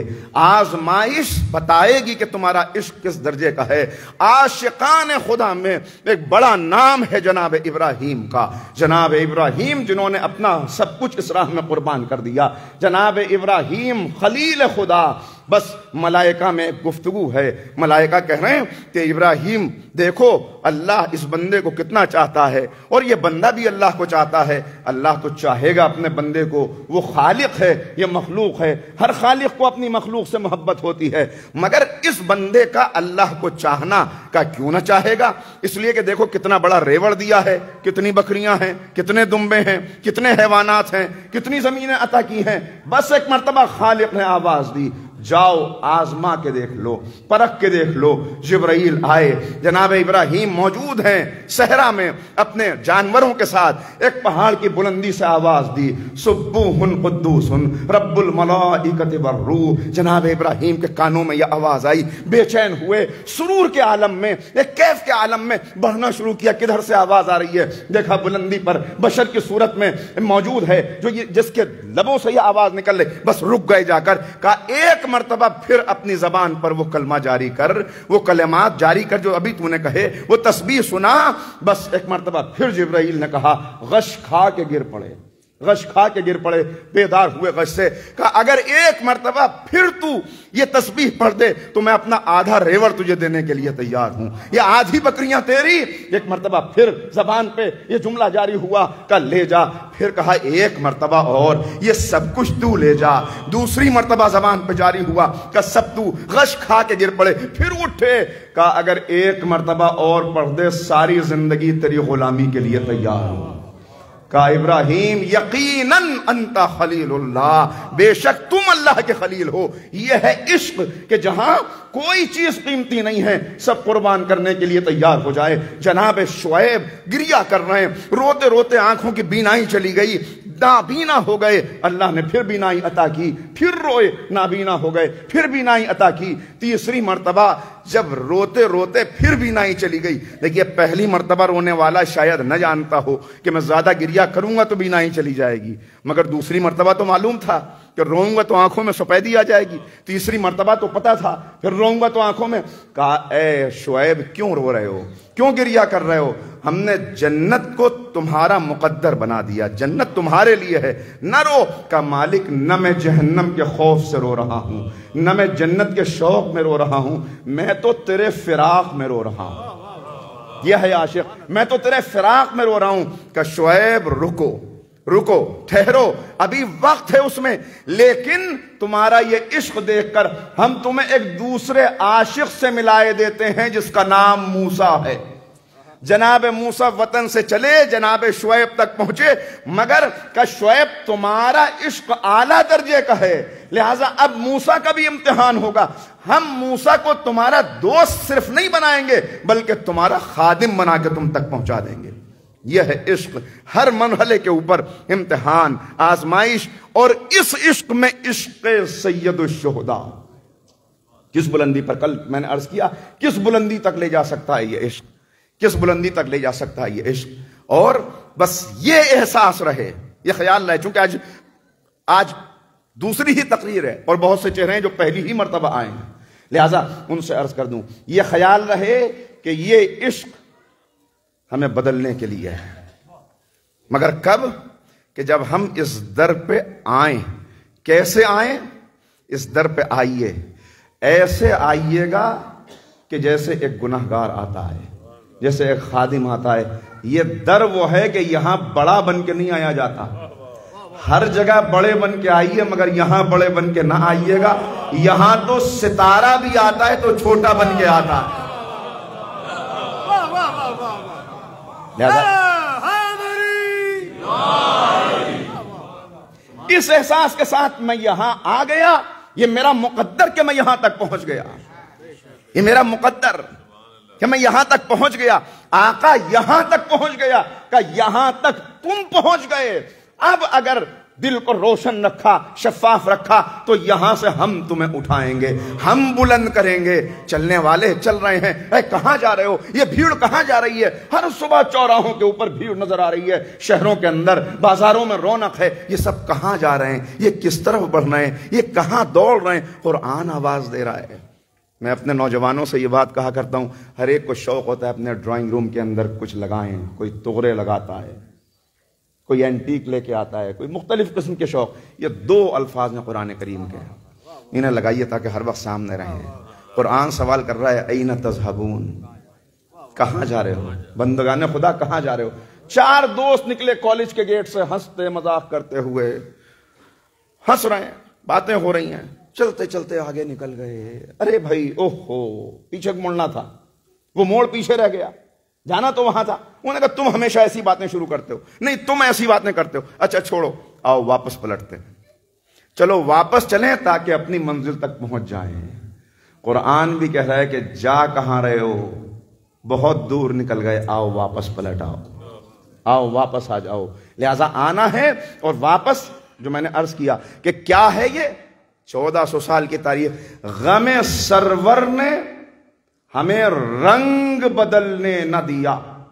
آزمائش بتائے گی کہ تمہارا عشق کس درجے کا ہے. عاشقان خدا میں ایک بڑا نام ہے جناب ابراہیم کا. جناب ابراہیم جنہوں نے اپنا سب کچھ اس راہ میں قربان کر دیا. جناب ابراہیم خلیل خدا. بس ملائکہ میں ایک گفتگو ہے. ملائکہ کہہ رہے ہیں کہ ابراہیم دیکھو اللہ اس بندے کو کتنا چاہتا ہے اور یہ بندہ بھی اللہ کو چاہتا ہے. اللہ تو چاہے گا اپنے بندے کو، وہ خالق ہے، یہ مخلوق ہے. ہر خالق کو اپنی مخلوق سے محبت ہوتی ہے، مگر اس بندے کا اللہ کو چاہنا کا کیوں نہ چاہے گا. اس لیے کہ دیکھو کتنا بڑا ریوڑ دیا ہے، کتنی بکریاں ہیں، کتنے دمبے ہیں، کتنے حیوانات ہیں، کتنی زمینیں عطا کی ہیں. بس ایک مرتبہ خالق نے آواز دی، جاؤ آزما کے دیکھ لو، پرکھ کے دیکھ لو. جبرائیل آئے، جناب ابراہیم موجود ہیں صحرا میں اپنے جانوروں کے ساتھ. ایک پہاڑ کی بلندی سے آواز دی، سبوح قدوس رب الملائکۃ والروح. جناب ابراہیم کے کانوں میں یہ آواز آئی، بے چین ہوئے، سرور کے عالم میں، ایک کیف کے عالم میں بڑھنا شروع کیا. کدھر سے آواز آ رہی ہے؟ دیکھا بلندی پر بشر کی صورت میں موجود ہے جو یہ جس کے لبوں سے یہ آواز نکل رہی. بس رک گئے جا کر، کہا ایک مرتبہ پھر اپنی زبان پر وہ کلمہ جاری کر، وہ کلمات جاری کر جو ابھی تو نے کہے، وہ تسبیح سنا. بس ایک مرتبہ پھر جبرائیل نے کہا، غش کھا کے گر پڑے، غش کھا کے گر پڑے، بیدار ہوئے غش سے. کہا اگر ایک مرتبہ پھر تو یہ تسبیح پڑھ دے تو میں اپنا آدھا ریوڑ تجھے دینے کے لیے تیار ہوں، یہ آدھی بکریاں تیری. ایک مرتبہ پھر زبان پہ یہ جملہ جاری ہوا کہ لے جا. پھر کہا ایک مرتبہ اور یہ سب کچھ تو لے جا. دوسری مرتبہ زبان پہ جاری ہوا کہ سب تو. غش کھا کے گر پڑے، پھر اٹھے. کہا اگر ایک مرتبہ اور پڑھ دے ساری زندگی تیری غلامی کے لیے تیار ہوں. کہا ابراہیم یقیناً انت خلیل اللہ، بے شک تم اللہ کے خلیل ہو. یہ ہے عشق کہ جہاں کوئی چیز قیمتی نہیں ہے، سب قربان کرنے کے لیے تیار ہو جائے. جناب شعیب گریا کر رہے ہیں، روتے روتے آنکھوں کی بینائی چلی گئی، نابینا ہو گئے. اللہ نے پھر بینائی عطا کی، پھر روئے، نابینا ہو گئے، پھر بینائی عطا کی. تیسری مرتبہ جب روتے روتے پھر بینائی چلی گئی. دیکھیے پہلی مرتبہ رونے والا شاید نہ جانتا ہو کہ میں زیادہ گریا کروں گا تو بینائی چلی جائے گی، مگر دوسری مرتبہ تو معلوم تھا کہ روؤں گا تو آنکھوں میں سفیدی آ جائے گی. تیسری مرتبہ تو پتا تھا پھر روؤں گا تو آنکھوں میں. کہا اے شعیب کیوں رو رہے ہو، کیوں گریا کر رہے ہو؟ ہم نے جنت کو تمہارا مقدر بنا دیا، جنت تمہارے لیے ہے، نہ رو. کا مالک نہ میں جہنم کے خوف سے رو رہا ہوں، نہ میں جنت کے شوق میں رو رہا ہوں، میں تو تیرے فراق میں رو رہا ہوں. یہ ہے عاشق، میں تو تیرے فراق میں رو رہا ہوں. کہ شعیب رکو رکو ٹھہرو ابھی وقت ہے اس میں، لیکن تمہارا یہ عشق دیکھ کر ہم تمہیں ایک دوسرے عاشق سے ملائے دیتے ہیں جس کا نام موسیٰ ہے۔ جناب موسیٰ وطن سے چلے، جناب شعیب تک پہنچے، مگر کہ شعیب تمہارا عشق اعلیٰ درجے کا ہے، لہٰذا اب موسیٰ کا بھی امتحان ہوگا۔ ہم موسیٰ کو تمہارا دوست صرف نہیں بنائیں گے بلکہ تمہارا خادم بنا کے تم تک پہنچا دیں گے۔ یہ ہے عشق، ہر مرحلے کے اوپر امتحان، آزمائش، اور اس عشق میں عشق سید الشہداء کس بلندی پر، کل میں نے عرض کیا کس بلندی تک لے جا سکتا ہے یہ عشق، کس بلندی تک لے جا سکتا ہے یہ عشق، اور بس یہ احساس رہے، یہ خیال رہے، چونکہ آج آج دوسری ہی تقریر ہے اور بہت سے چہرے ہیں جو پہلی ہی مرتبہ آئے ہیں، لہٰذا ان سے عرض کر دوں یہ خیال رہے کہ یہ عشق ہمیں بدلنے کے لیے ہے، مگر کب کہ جب ہم اس در پہ آئیں۔ کیسے آئیں؟ اس در پہ آئیے، ایسے آئیے گا کہ جیسے ایک گناہگار آتا ہے، جیسے ایک خادم آتا ہے۔ یہ در وہ ہے کہ یہاں بڑا بن کے نہیں آیا جاتا، ہر جگہ بڑے بن کے آئیے مگر یہاں بڑے بن کے نہ آئیے گا، یہاں تو ستارہ بھی آتا ہے تو چھوٹا بن کے آتا ہے۔ اس احساس کے ساتھ میں یہاں آ گیا، یہ میرا مقدر کہ میں یہاں تک پہنچ گیا، یہ میرا مقدر کہ میں یہاں تک پہنچ گیا، آقا یہاں تک پہنچ گیا کہ یہاں تک تم پہنچ گئے۔ اب اگر دل کو روشن رکھا، شفاف رکھا، تو یہاں سے ہم تمہیں اٹھائیں گے، ہم بلند کریں گے۔ چلنے والے چل رہے ہیں، اے کہاں جا رہے ہو؟ یہ بھیڑ کہاں جا رہی ہے؟ ہر صبح چوراہوں کے اوپر بھیڑ نظر آ رہی ہے، شہروں کے اندر بازاروں میں رونق ہے، یہ سب کہاں جا رہے ہیں؟ یہ کس طرف بڑھ رہے ہیں؟ یہ کہاں دوڑ رہے ہیں؟ قرآن آواز دے رہا ہے۔ میں اپنے نوجوانوں سے یہ بات کہا کرتا ہوں، ہر ایک کو شوق ہوتا ہے اپنے ڈرائنگ روم کے اندر کچھ لگائیں، کوئی تغرے لگاتا ہے، کوئی اینٹیک لے کے آتا ہے، کوئی مختلف قسم کے شوق۔ یہ دو الفاظ ہیں قرآن کریم کے، انہیں لگائیے تاکہ ہر وقت سامنے رہیں۔ قرآن سوال کر رہا ہے این تذہبون، کہاں جا رہے ہو بندگان خدا، کہاں جا رہے ہو؟ چار دوست نکلے کالج کے گیٹ سے، ہنستے مذاق کرتے ہوئے، ہنس رہے ہیں، باتیں ہو رہی ہیں، چلتے چلتے آگے نکل گئے۔ ارے بھائی اوہو پیچھے مڑنا تھا، وہ موڑ پیچھے رہ گیا، جانا تو وہاں تھا۔ انہوں نے کہا تم ہمیشہ ایسی باتیں شروع کرتے ہو، نہیں تم ایسی باتیں کرتے ہو، اچھا چھوڑو آؤ واپس پلٹتے ہیں، چلو واپس چلیں تاکہ اپنی منزل تک پہنچ جائیں۔ قرآن بھی کہہ رہا ہے کہ جا کہاں رہے ہو، بہت دور نکل گئے، آؤ واپس پلٹ آؤ، آؤ واپس آ جاؤ۔ لہذا آنا ہے اور واپس، جو میں نے عرض کیا کہ کیا ہے یہ چودہ سو سال کی تاریخ، غم سرور نے ہمیں رنگ بدلنے نہ دیا۔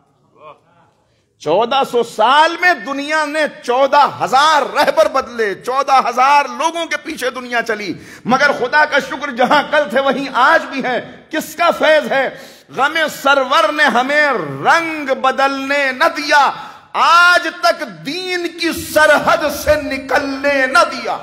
چودہ سو سال میں دنیا نے چودہ ہزار رہبر بدلے، چودہ ہزار لوگوں کے پیچھے دنیا چلی، مگر خدا کا شکر جہاں کل تھے وہیں آج بھی ہیں۔ کس کا فیض ہے؟ غم سرور نے ہمیں رنگ بدلنے نہ دیا، آج تک دین کی سرحد سے نکلنے نہ دیا۔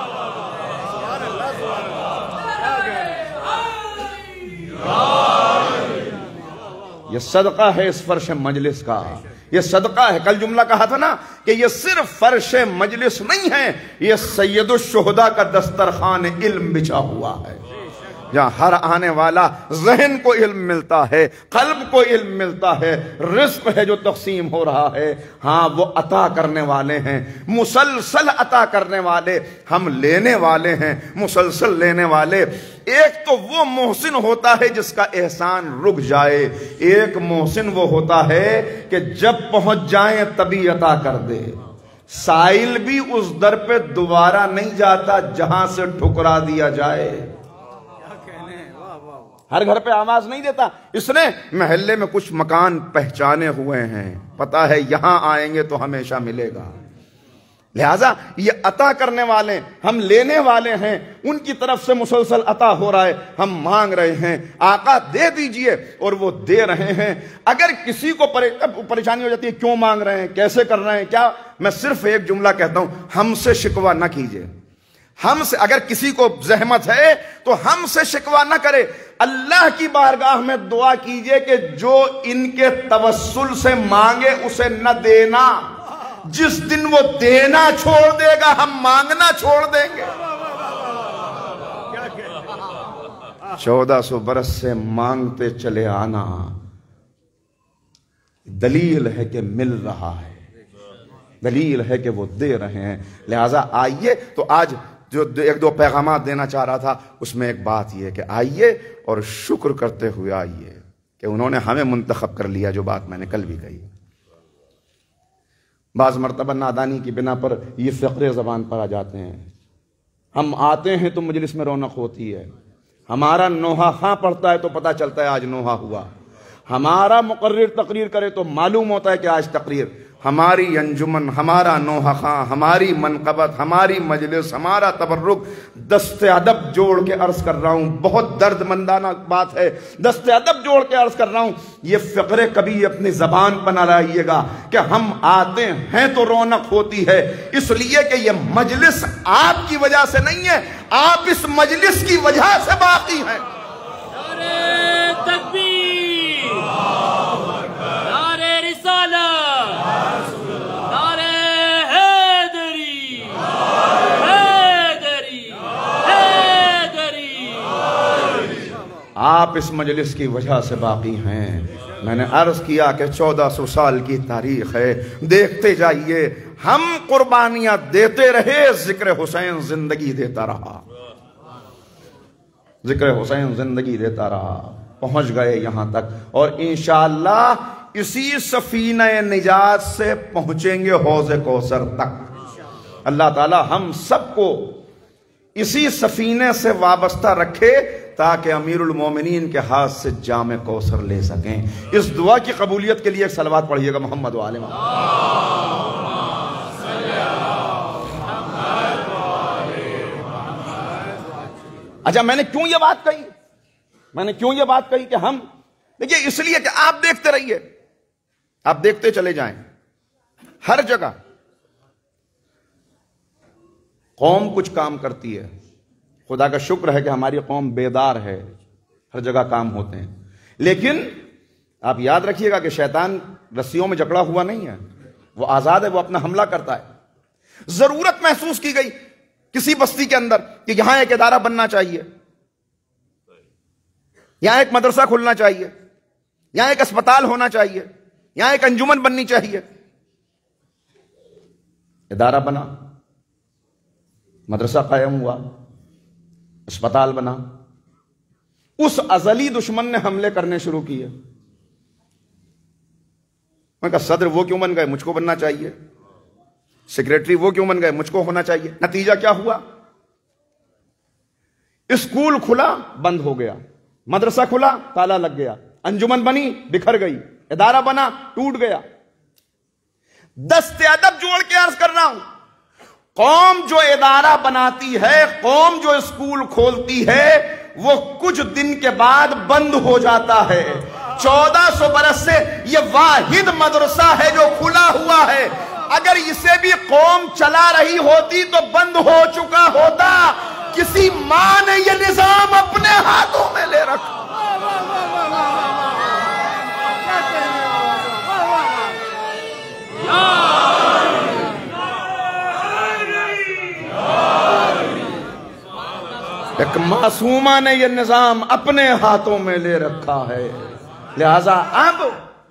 یہ صدقہ ہے اس فرش مجلس کا، یہ صدقہ ہے۔ کل جملہ کہا تھا نا کہ یہ صرف فرش مجلس نہیں ہے، یہ سید الشہداء کا دسترخوان علم بچھا ہوا ہے، جہاں ہر آنے والا ذہن کو علم ملتا ہے، قلب کو علم ملتا ہے، رزق ہے جو تقسیم ہو رہا ہے۔ ہاں وہ عطا کرنے والے ہیں، مسلسل عطا کرنے والے، ہم لینے والے ہیں، مسلسل لینے والے۔ ایک تو وہ محسن ہوتا ہے جس کا احسان رک جائے، ایک محسن وہ ہوتا ہے کہ جب پہنچ جائیں تبھی عطا کر دے۔ سائل بھی اس در پہ دوبارہ نہیں جاتا جہاں سے ٹھکرا دیا جائے، ہر گھر پہ آواز نہیں دیتا۔ اس نے محلے میں کچھ مکان پہچانے ہوئے ہیں، پتا ہے یہاں آئیں گے تو ہمیشہ ملے گا۔ لہذا یہ عطا کرنے والے، ہم لینے والے ہیں، ان کی طرف سے مسلسل عطا ہو رہا ہے، ہم مانگ رہے ہیں آقا دے دیجئے، اور وہ دے رہے ہیں۔ اگر کسی کو پریشانی ہو جاتی ہے کیوں مانگ رہے ہیں، کیسے کر رہے ہیں، کیا، میں صرف ایک جملہ کہتا ہوں، ہم سے شکوہ نہ کیجئے۔ ہم سے اگر کسی کو زحمت ہے تو ہم سے شکوہ نہ کرے، اللہ کی بارگاہ میں دعا کیجئے کہ جو ان کے توسل سے مانگے اسے نہ دینا، جس دن وہ دینا چھوڑ دے گا ہم مانگنا چھوڑ دیں گے. چودہ سو برس سے مانگتے چلے آنا دلیل ہے کہ مل رہا ہے, دلیل ہے کہ وہ دے رہے ہیں. لہذا آئیے. تو آج جو ایک دو پیغامات دینا چاہ رہا تھا اس میں ایک بات یہ کہ آئیے اور شکر کرتے ہوئے آئیے کہ انہوں نے ہمیں منتخب کر لیا, جو بات میں نے کل بھی کہی. بعض مرتبہ نادانی کی بنا پر یہ فقرے زبان پر آ جاتے ہیں. ہم آتے ہیں تو مجلس میں رونق ہوتی ہے, ہمارا نوحہ خاں پڑتا ہے تو پتہ چلتا ہے آج نوحہ ہوا, ہمارا مقرر تقریر کرے تو معلوم ہوتا ہے کہ آج تقریر. ہماری انجمن, ہمارا نوحہ خاں, ہماری منقبت, ہماری مجلس, ہمارا تبرک, دست ادب جوڑ کے عرض کر رہا ہوں, بہت درد مندانہ بات ہے, دست ادب جوڑ کے عرض کر رہا ہوں, یہ فقرے کبھی اپنی زبان پر نہ لائیے گا کہ ہم آتے ہیں تو رونق ہوتی ہے. اس لیے کہ یہ مجلس آپ کی وجہ سے نہیں ہے, آپ اس مجلس کی وجہ سے باقی ہیں. نعرہ تکبیر, نعرہ رسالت, نعرہ حیدری, حیدری, حیدری. آپ اس مجلس کی وجہ سے باقی ہیں. میں نے عرض کیا کہ چودہ سو سال کی تاریخ ہے, دیکھتے جائیے. ہم قربانیاں دیتے رہے, ذکر حسین زندگی دیتا رہا, ذکر حسین زندگی دیتا رہا, پہنچ گئے یہاں تک. اور انشاءاللہ اسی سفینہ نجات سے پہنچیں گے حوض کوثر تک. اللہ تعالی ہم سب کو اسی سفینے سے وابستہ رکھے تاکہ امیر المومنین کے ہاتھ سے جام کوثر لے سکیں. اس دعا کی قبولیت کے لیے ایک صلوات پڑھیے گا محمد و آل محمد. اچھا, میں نے کیوں یہ بات کہی میں نے کیوں یہ بات کہی کہ ہم دیکھیے, اس لیے کہ آپ دیکھتے رہیے, آپ دیکھتے چلے جائیں. ہر جگہ قوم کچھ کام کرتی ہے. خدا کا شکر ہے کہ ہماری قوم بیدار ہے, ہر جگہ کام ہوتے ہیں. لیکن آپ یاد رکھیے گا کہ شیطان رسیوں میں جکڑا ہوا نہیں ہے, وہ آزاد ہے, وہ اپنا حملہ کرتا ہے. ضرورت محسوس کی گئی کسی بستی کے اندر کہ یہاں ایک ادارہ بننا چاہیے, یہاں ایک مدرسہ کھلنا چاہیے, یہاں ایک اسپتال ہونا چاہیے, یہاں ایک انجمن بننی چاہیے. ادارہ بنا, مدرسہ قائم ہوا, اسپتال بنا. اس ازلی دشمن نے حملے کرنے شروع کیے. میں کہا صدر وہ کیوں بن گئے, مجھ کو بننا چاہیے. سیکریٹری وہ کیوں بن گئے, مجھ کو ہونا چاہیے. نتیجہ کیا ہوا؟ اسکول کھلا, بند ہو گیا. مدرسہ کھلا, تالا لگ گیا. انجمن بنی, بکھر گئی. ادارہ بنا, ٹوٹ گیا. دست ادب جوڑ کے عرض کر رہا ہوں, قوم جو ادارہ بناتی ہے, قوم جو اسکول کھولتی ہے, وہ کچھ دن کے بعد بند ہو جاتا ہے. چودہ سو برس سے یہ واحد مدرسہ ہے جو کھلا ہوا ہے. اگر اسے بھی قوم چلا رہی ہوتی تو بند ہو چکا ہوتا. کسی ماں نے یہ نظام اپنے ہاتھوں میں لے رکھا. ایک معصومہ نے یہ نظام اپنے ہاتھوں میں لے رکھا ہے. لہذا اب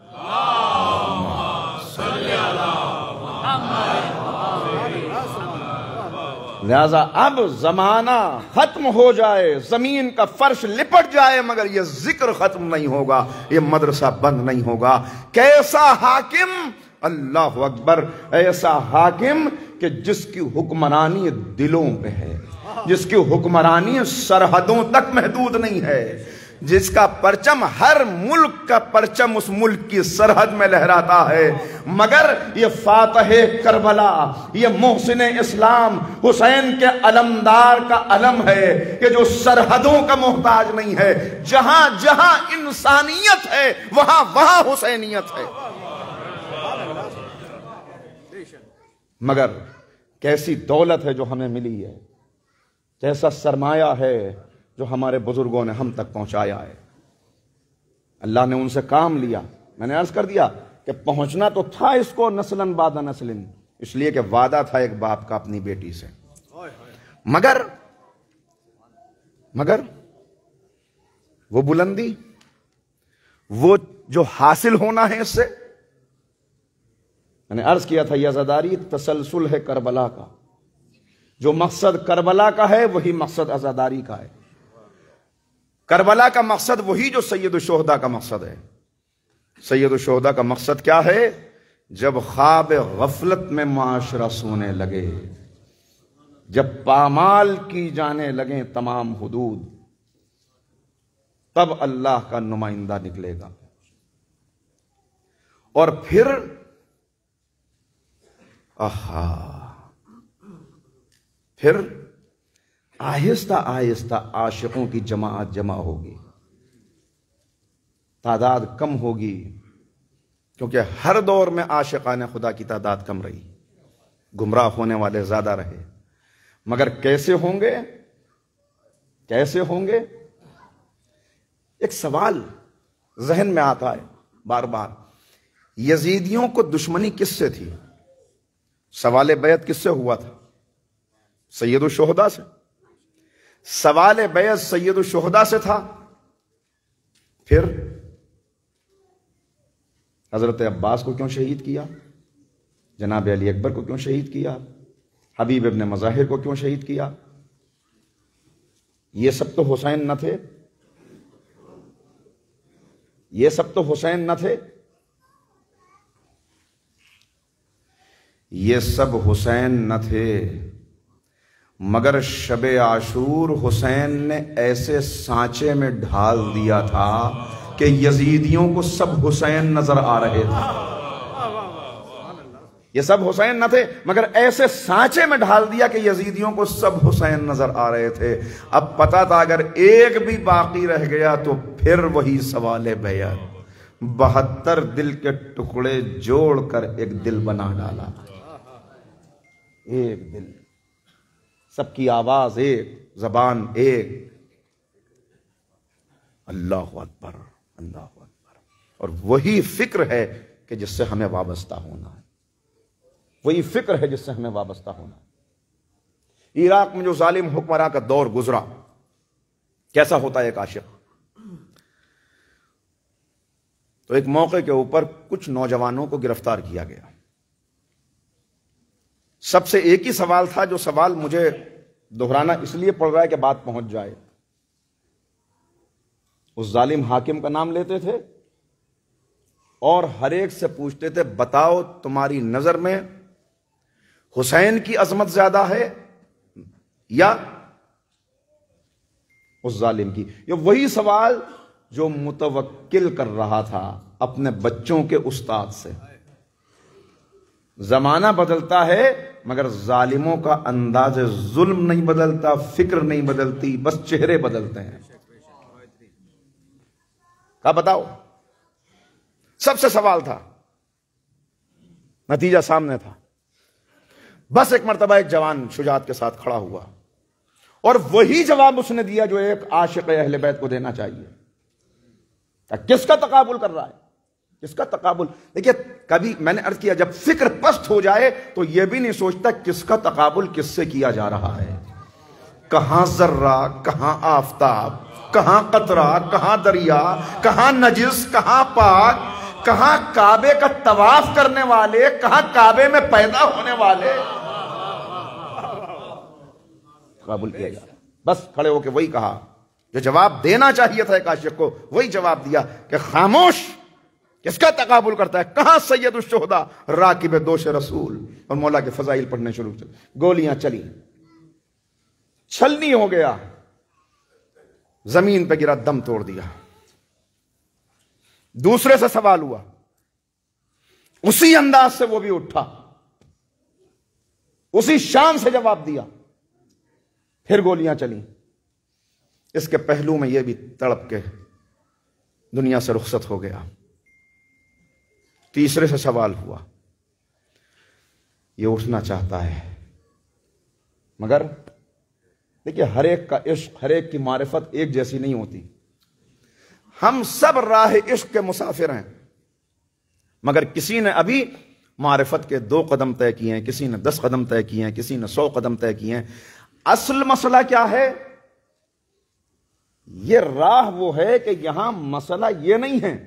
لہذا اب زمانہ ختم ہو جائے, زمین کا فرش لپٹ جائے, مگر یہ ذکر ختم نہیں ہوگا, یہ مدرسہ بند نہیں ہوگا. کیسا حاکم, اللہ اکبر, ایسا حاکم کہ جس کی حکمرانی دلوں پہ ہے, جس کی حکمرانی سرحدوں تک محدود نہیں ہے, جس کا پرچم ہر ملک کا پرچم اس ملک کی سرحد میں لہراتا ہے. مگر یہ فاتح کربلا, یہ محسن اسلام حسین کے علمدار کا علم ہے کہ جو سرحدوں کا محتاج نہیں ہے. جہاں جہاں انسانیت ہے وہاں وہاں حسینیت ہے. مگر کیسی دولت ہے جو ہمیں ملی ہے, کیسا سرمایہ ہے جو ہمارے بزرگوں نے ہم تک پہنچایا ہے. اللہ نے ان سے کام لیا. میں نے عرض کر دیا کہ پہنچنا تو تھا اس کو نسلاً بعد نسلاً, اس لیے کہ وعدہ تھا ایک باپ کا اپنی بیٹی سے. مگر مگر وہ بلندی، وہ جو حاصل ہونا ہے اس سے، میں نے عرض کیا تھا یہ عزاداری تسلسل ہے کربلا کا. جو مقصد کربلا کا ہے وہی مقصد عزاداری کا ہے. کربلا کا مقصد وہی جو سید الشہداء کا مقصد ہے. سید الشہداء کا مقصد کیا ہے؟ جب خواب غفلت میں معاشرہ سونے لگے، جب پامال کی جانے لگیں تمام حدود، تب اللہ کا نمائندہ نکلے گا. اور پھر آہا پھر آہستہ آہستہ عاشقوں کی جماعت جمع ہوگی، تعداد کم ہوگی، کیونکہ ہر دور میں عاشقان خدا کی تعداد کم رہی، گمراہ ہونے والے زیادہ رہے. مگر کیسے ہوں گے؟ کیسے ہوں گے؟ ایک سوال ذہن میں آتا ہے بار بار، یزیدیوں کو دشمنی کس سے تھی؟ سوال بیعت کس سے ہوا تھا؟ سید الشہداء سے. سوال بیعت سید الشہداء سے تھا. پھر حضرت عباس کو کیوں شہید کیا؟ جناب علی اکبر کو کیوں شہید کیا؟ حبیب ابن مظاہر کو کیوں شہید کیا؟ یہ سب تو حسین نہ تھے؟ یہ سب تو حسین نہ تھے؟ یہ سب حسین نہ تھے، مگر شب عاشور حسین نے ایسے سانچے میں ڈھال دیا تھا کہ یزیدیوں کو سب حسین نظر آ رہے تھے. یہ سب حسین نہ تھے مگر ایسے سانچے میں ڈھال دیا کہ یزیدیوں کو سب حسین نظر آ رہے تھے. اب پتا تھا اگر ایک بھی باقی رہ گیا تو پھر وہی سوال بیعت. بہتر دل کے ٹکڑے جوڑ کر ایک دل بنا ڈالا. ایک دل، سب کی آواز ایک، زبان ایک. اللہ اکبر، اللہ اکبر. اور وہی فکر ہے کہ جس سے ہمیں وابستہ ہونا ہے. وہی فکر ہے جس سے ہمیں وابستہ ہونا ہے. عراق میں جو ظالم حکمراں کا دور گزرا، کیسا ہوتا ہے ایک عاشق؟ تو ایک موقع کے اوپر کچھ نوجوانوں کو گرفتار کیا گیا. سب سے ایک ہی سوال تھا، جو سوال مجھے دہرانا اس لیے پڑ رہا ہے کہ بات پہنچ جائے. اس ظالم حاکم کا نام لیتے تھے اور ہر ایک سے پوچھتے تھے بتاؤ تمہاری نظر میں حسین کی عظمت زیادہ ہے یا اس ظالم کی؟ یہ وہی سوال جو متوکل کر رہا تھا اپنے بچوں کے استاد سے. زمانہ بدلتا ہے مگر ظالموں کا انداز ظلم نہیں بدلتا، فکر نہیں بدلتی، بس چہرے بدلتے ہیں. کہا بتاؤ. سب سے سوال تھا، نتیجہ سامنے تھا. بس ایک مرتبہ ایک جوان شجاعت کے ساتھ کھڑا ہوا اور وہی جواب اس نے دیا جو ایک عاشق اہل بیت کو دینا چاہیے. کس کا تقابل کر رہا ہے؟ کس کا تقابل؟ دیکھیے کبھی میں نے عرض کیا جب فکر پست ہو جائے تو یہ بھی نہیں سوچتا کس کا تقابل کس سے کیا جا رہا ہے. کہاں ذرہ، کہاں آفتاب، کہاں قطرہ، کہاں دریا، کہاں نجس، کہاں پاک، کہاں کعبے کا طواف کرنے والے، کہاں کعبے میں پیدا ہونے والے. تقابل کیا جا رہا. بس کھڑے ہو کے وہی کہا جو جواب دینا چاہیے تھا ایک عاشق کو، وہی جواب دیا کہ خاموش، کس کا تقابل کرتا ہے؟ کہاں سید الشہداء راکب دوش رسول. اور مولا کے فضائل پڑھنے شروع کر. گولیاں چلی، چھلنی ہو گیا، زمین پہ گرا، دم توڑ دیا. دوسرے سے سوال ہوا، اسی انداز سے وہ بھی اٹھا، اسی شان سے جواب دیا. پھر گولیاں چلیں. اس کے پہلو میں یہ بھی تڑپ کے دنیا سے رخصت ہو گیا. تیسرے سے سوال ہوا، یہ اٹھنا چاہتا ہے مگر دیکھیے ہر ایک کا عشق، ہر ایک کی معرفت ایک جیسی نہیں ہوتی. ہم سب راہ عشق کے مسافر ہیں مگر کسی نے ابھی معرفت کے دو قدم طے کیے ہیں، کسی نے دس قدم طے کیے ہیں، کسی نے سو قدم طے کیے ہیں۔ اصل مسئلہ کیا ہے؟ یہ راہ وہ ہے کہ یہاں مسئلہ یہ نہیں ہے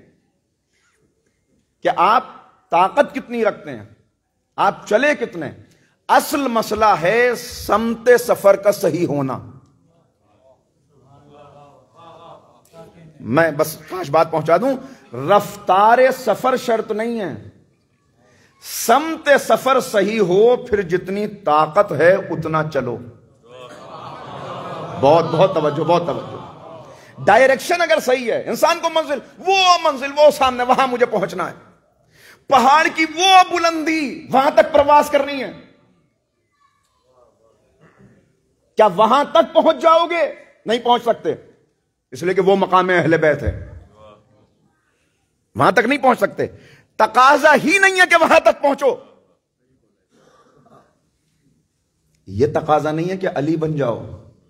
کہ آپ طاقت کتنی رکھتے ہیں، آپ چلے کتنے، اصل مسئلہ ہے سمت سفر کا صحیح ہونا۔ میں بس پانچ بات پہنچا دوں، رفتار سفر شرط نہیں ہے، سمت سفر صحیح ہو، پھر جتنی طاقت ہے اتنا چلو۔ بہت بہت توجہ، بہت توجہ۔ ڈائریکشن اگر صحیح ہے، انسان کو منزل، وہ منزل وہ سامنے، وہاں مجھے پہنچنا ہے، پہاڑ کی وہ بلندی، وہاں تک پرواز کرنی ہے، کیا وہاں تک پہنچ جاؤ گے؟ نہیں پہنچ سکتے، اس لیے کہ وہ مقام اہل بیت ہے، وہاں تک نہیں پہنچ سکتے۔ تقاضا ہی نہیں ہے کہ وہاں تک پہنچو، یہ تقاضا نہیں ہے کہ علی بن جاؤ،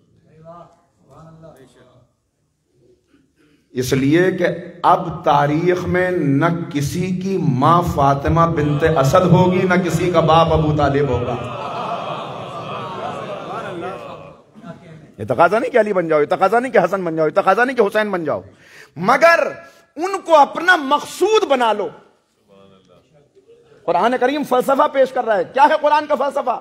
اس لیے کہ اب تاریخ میں نہ کسی کی ماں فاطمہ بنت اسد ہوگی، نہ کسی کا باپ ابو طالب ہوگا۔ یہ تقاضا نہیں کہ علی بن جاؤ، یہ تقاضا نہیں کہ حسن بن جاؤ، یہ تقاضا نہیں کہ حسین بن جاؤ، مگر ان کو اپنا مقصود بنا لو۔ قرآن کریم فلسفہ پیش کر رہا ہے، کیا ہے قرآن کا فلسفہ؟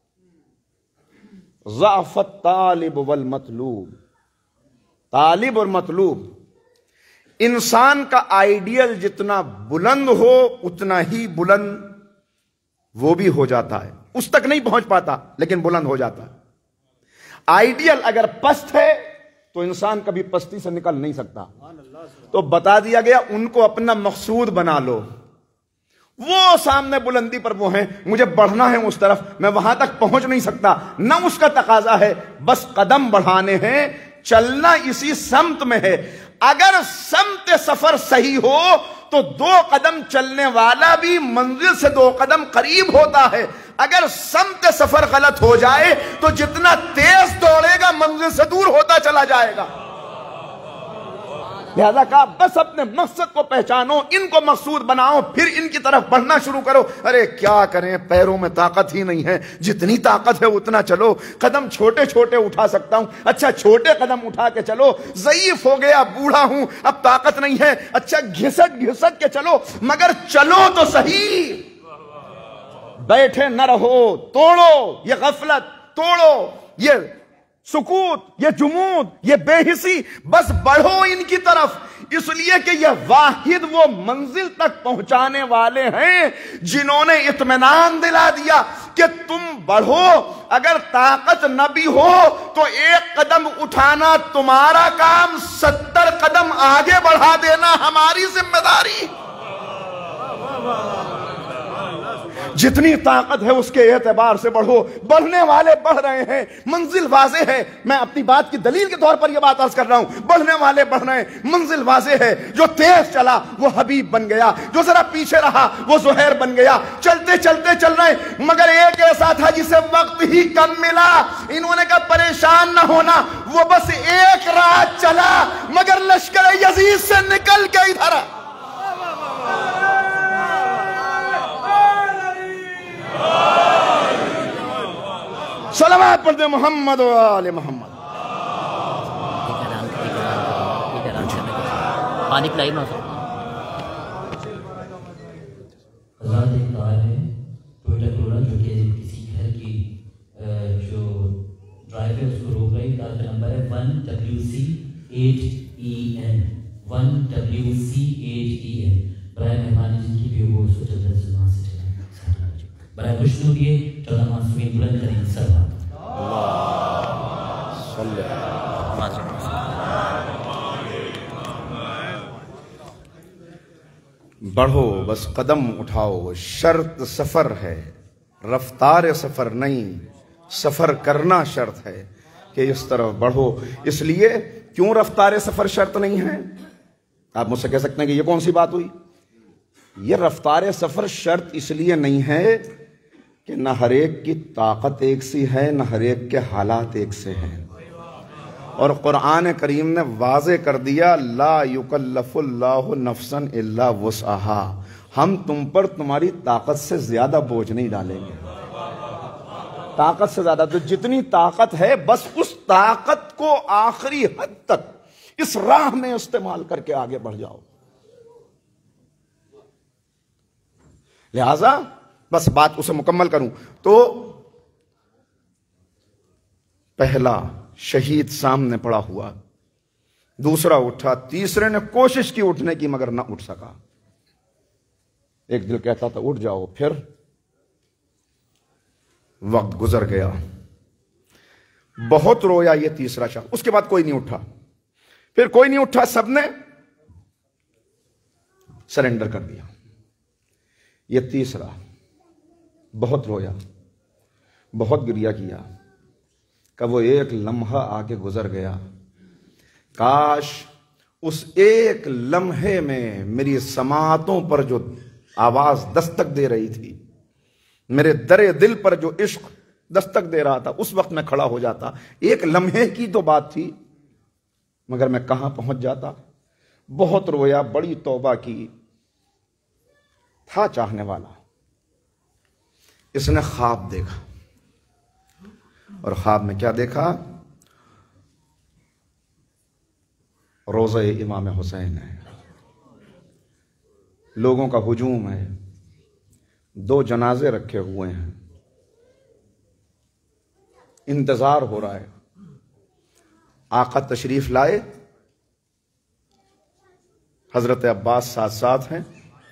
ضعف الطالب والمطلوب، طالب اور مطلوب، انسان کا آئیڈیل جتنا بلند ہو اتنا ہی بلند وہ بھی ہو جاتا ہے، اس تک نہیں پہنچ پاتا لیکن بلند ہو جاتا ہے۔ آئیڈیل اگر پست ہے تو انسان کبھی پستی سے نکل نہیں سکتا، تو بتا دیا گیا ان کو اپنا مقصود بنا لو، وہ سامنے بلندی پر وہ ہیں، مجھے بڑھنا ہے اس طرف، میں وہاں تک پہنچ نہیں سکتا، نہ اس کا تقاضا ہے، بس قدم بڑھانے ہیں، چلنا اسی سمت میں ہے۔ اگر سمت سفر صحیح ہو تو دو قدم چلنے والا بھی منزل سے دو قدم قریب ہوتا ہے، اگر سمت سفر غلط ہو جائے تو جتنا تیز دوڑے گا منزل سے دور ہوتا چلا جائے گا۔ لہذا کہا بس اپنے مقصد کو پہچانو، ان کو مقصود بناؤ، پھر ان کی طرف بڑھنا شروع کرو۔ ارے کیا کریں، پیروں میں طاقت ہی نہیں ہے، جتنی طاقت ہے اتنا چلو، قدم چھوٹے چھوٹے اٹھا سکتا ہوں، اچھا چھوٹے قدم اٹھا کے چلو، ضعیف ہو گیا، بوڑھا ہوں، اب طاقت نہیں ہے، اچھا گھسٹ گھسٹ کے چلو، مگر چلو تو صحیح، بیٹھے نہ رہو، توڑو یہ غفلت، توڑو یہ سکوت، یہ جمود، یہ بے حسی، بس بڑھو ان کی طرف، اس لیے کہ یہ واحد وہ منزل تک پہنچانے والے ہیں جنہوں نے اطمینان دلا دیا کہ تم بڑھو، اگر طاقت نہ بھی ہو تو ایک قدم اٹھانا تمہارا کام، ستر قدم آگے بڑھا دینا ہماری ذمہ داری۔ جتنی طاقت ہے اس کے اعتبار سے بڑھو، بڑھنے والے بڑھ رہے ہیں، منزل واضح ہے۔ میں اپنی بات کی دلیل کے طور پر یہ بات عرض کر رہا ہوں، بڑھنے والے بڑھ رہے ہیں، منزل واضح ہے۔ جو تیز چلا وہ حبیب بن گیا، جو ذرا پیچھے رہا وہ زہیر بن گیا، چلتے چلتے چل رہے ہیں، مگر ایک ایسا تھا جسے وقت ہی کم ملا، انہوں نے کہا پریشان نہ ہونا، وہ بس ایک رات چلا مگر لشکر یزید سے نکل کے ادھر آ۔ صلوات پڑھ دے محمد و آل محمد۔ پانی پلائی نہ حضرات ایک کار ہے ٹویوٹا کرولا جو کہ کسی گھر کی جو ڈرائیو ہے اس کو روک رہی، کار کا نمبر ہے one W C eight E N, one W C eight E N. برائے مہربانی جن کی بھی وہ اس کو جلد سے وہاں سے چلائیں، برائے خوشنو دیے چودہ معصومین بلند کریں سلام۔ بڑھو بس قدم اٹھاؤ، شرط سفر ہے، رفتار سفر نہیں، سفر کرنا شرط ہے کہ اس طرف بڑھو۔ اس لیے کیوں رفتار سفر شرط نہیں ہے؟ آپ مجھ سے کہہ سکتے ہیں کہ یہ کون سی بات ہوئی؟ یہ رفتار سفر شرط اس لیے نہیں ہے کہ نہ ہر ایک کی طاقت ایک سی ہے، نہ ہر ایک کے حالات ایک سے ہیں، اور قرآن کریم نے واضح کر دیا لا یکلف اللہ نفسا الا وسعہا، ہم تم پر تمہاری طاقت سے زیادہ بوجھ نہیں ڈالیں گے. طاقت سے زیادہ تو جتنی طاقت ہے بس اس طاقت کو آخری حد تک اس راہ میں استعمال کر کے آگے بڑھ جاؤ. لہذا بس بات اسے مکمل کروں تو پہلا شہید سامنے پڑا ہوا، دوسرا اٹھا، تیسرے نے کوشش کی اٹھنے کی مگر نہ اٹھ سکا. ایک دل کہتا تھا اٹھ جاؤ، پھر وقت گزر گیا، بہت رویا یہ تیسرا شخص. اس کے بعد کوئی نہیں اٹھا، پھر کوئی نہیں اٹھا، سب نے سرنڈر کر دیا. یہ تیسرا بہت رویا، بہت گریہ کیا کہ وہ ایک لمحہ آگے گزر گیا. کاش اس ایک لمحے میں میری سماعتوں پر جو آواز دستک دے رہی تھی، میرے درے دل پر جو عشق دستک دے رہا تھا، اس وقت میں کھڑا ہو جاتا. ایک لمحے کی تو بات تھی مگر میں کہاں پہنچ جاتا. بہت رویا، بڑی توبہ کی. تھا چاہنے والا، اس نے خواب دیکھا، اور خواب میں کیا دیکھا؟ روضہ امام حسین ہے، لوگوں کا ہجوم ہے، دو جنازے رکھے ہوئے ہیں، انتظار ہو رہا ہے. آقا تشریف لائے، حضرت عباس ساتھ ساتھ ہیں.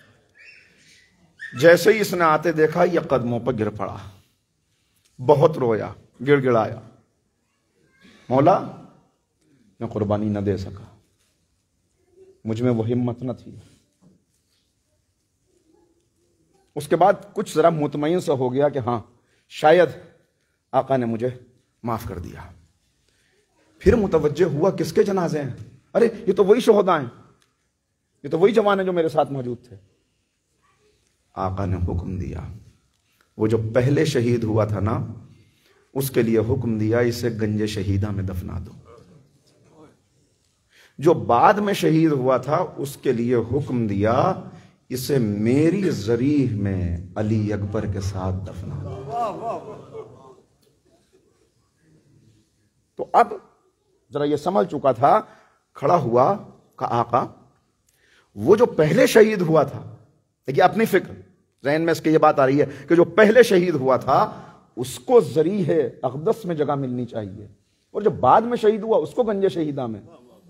جیسے ہی اس نے آتے دیکھا یہ قدموں پر گر پڑا، بہت رویا، گڑ گڑایا. مولا میں قربانی نہ دے سکا، مجھ میں وہ ہمت نہ تھی. اس کے بعد کچھ ذرا مطمئن سا ہو گیا کہ ہاں شاید آقا نے مجھے معاف کر دیا. پھر متوجہ ہوا کس کے جنازے ہیں؟ ارے یہ تو وہی شہداء ہیں، یہ تو وہی جوان ہیں جو میرے ساتھ موجود تھے. آقا نے حکم دیا، وہ جو پہلے شہید ہوا تھا نا، اس کے لیے حکم دیا اسے گنج شہیدہ میں دفنا دو. جو بعد میں شہید ہوا تھا اس کے لیے حکم دیا اسے میری ذریح میں علی اکبر کے ساتھ دفنا دو. تو اب ذرا یہ سمجھ چکا تھا، کھڑا ہوا کہ آقا وہ جو پہلے شہید ہوا تھا، دیکھیے اپنی فکر ذہن میں اس کی یہ بات آ رہی ہے کہ جو پہلے شہید ہوا تھا اس کو ذریح اقدس میں جگہ ملنی چاہیے، اور جو بعد میں شہید ہوا اس کو گنج شہیدہ میں.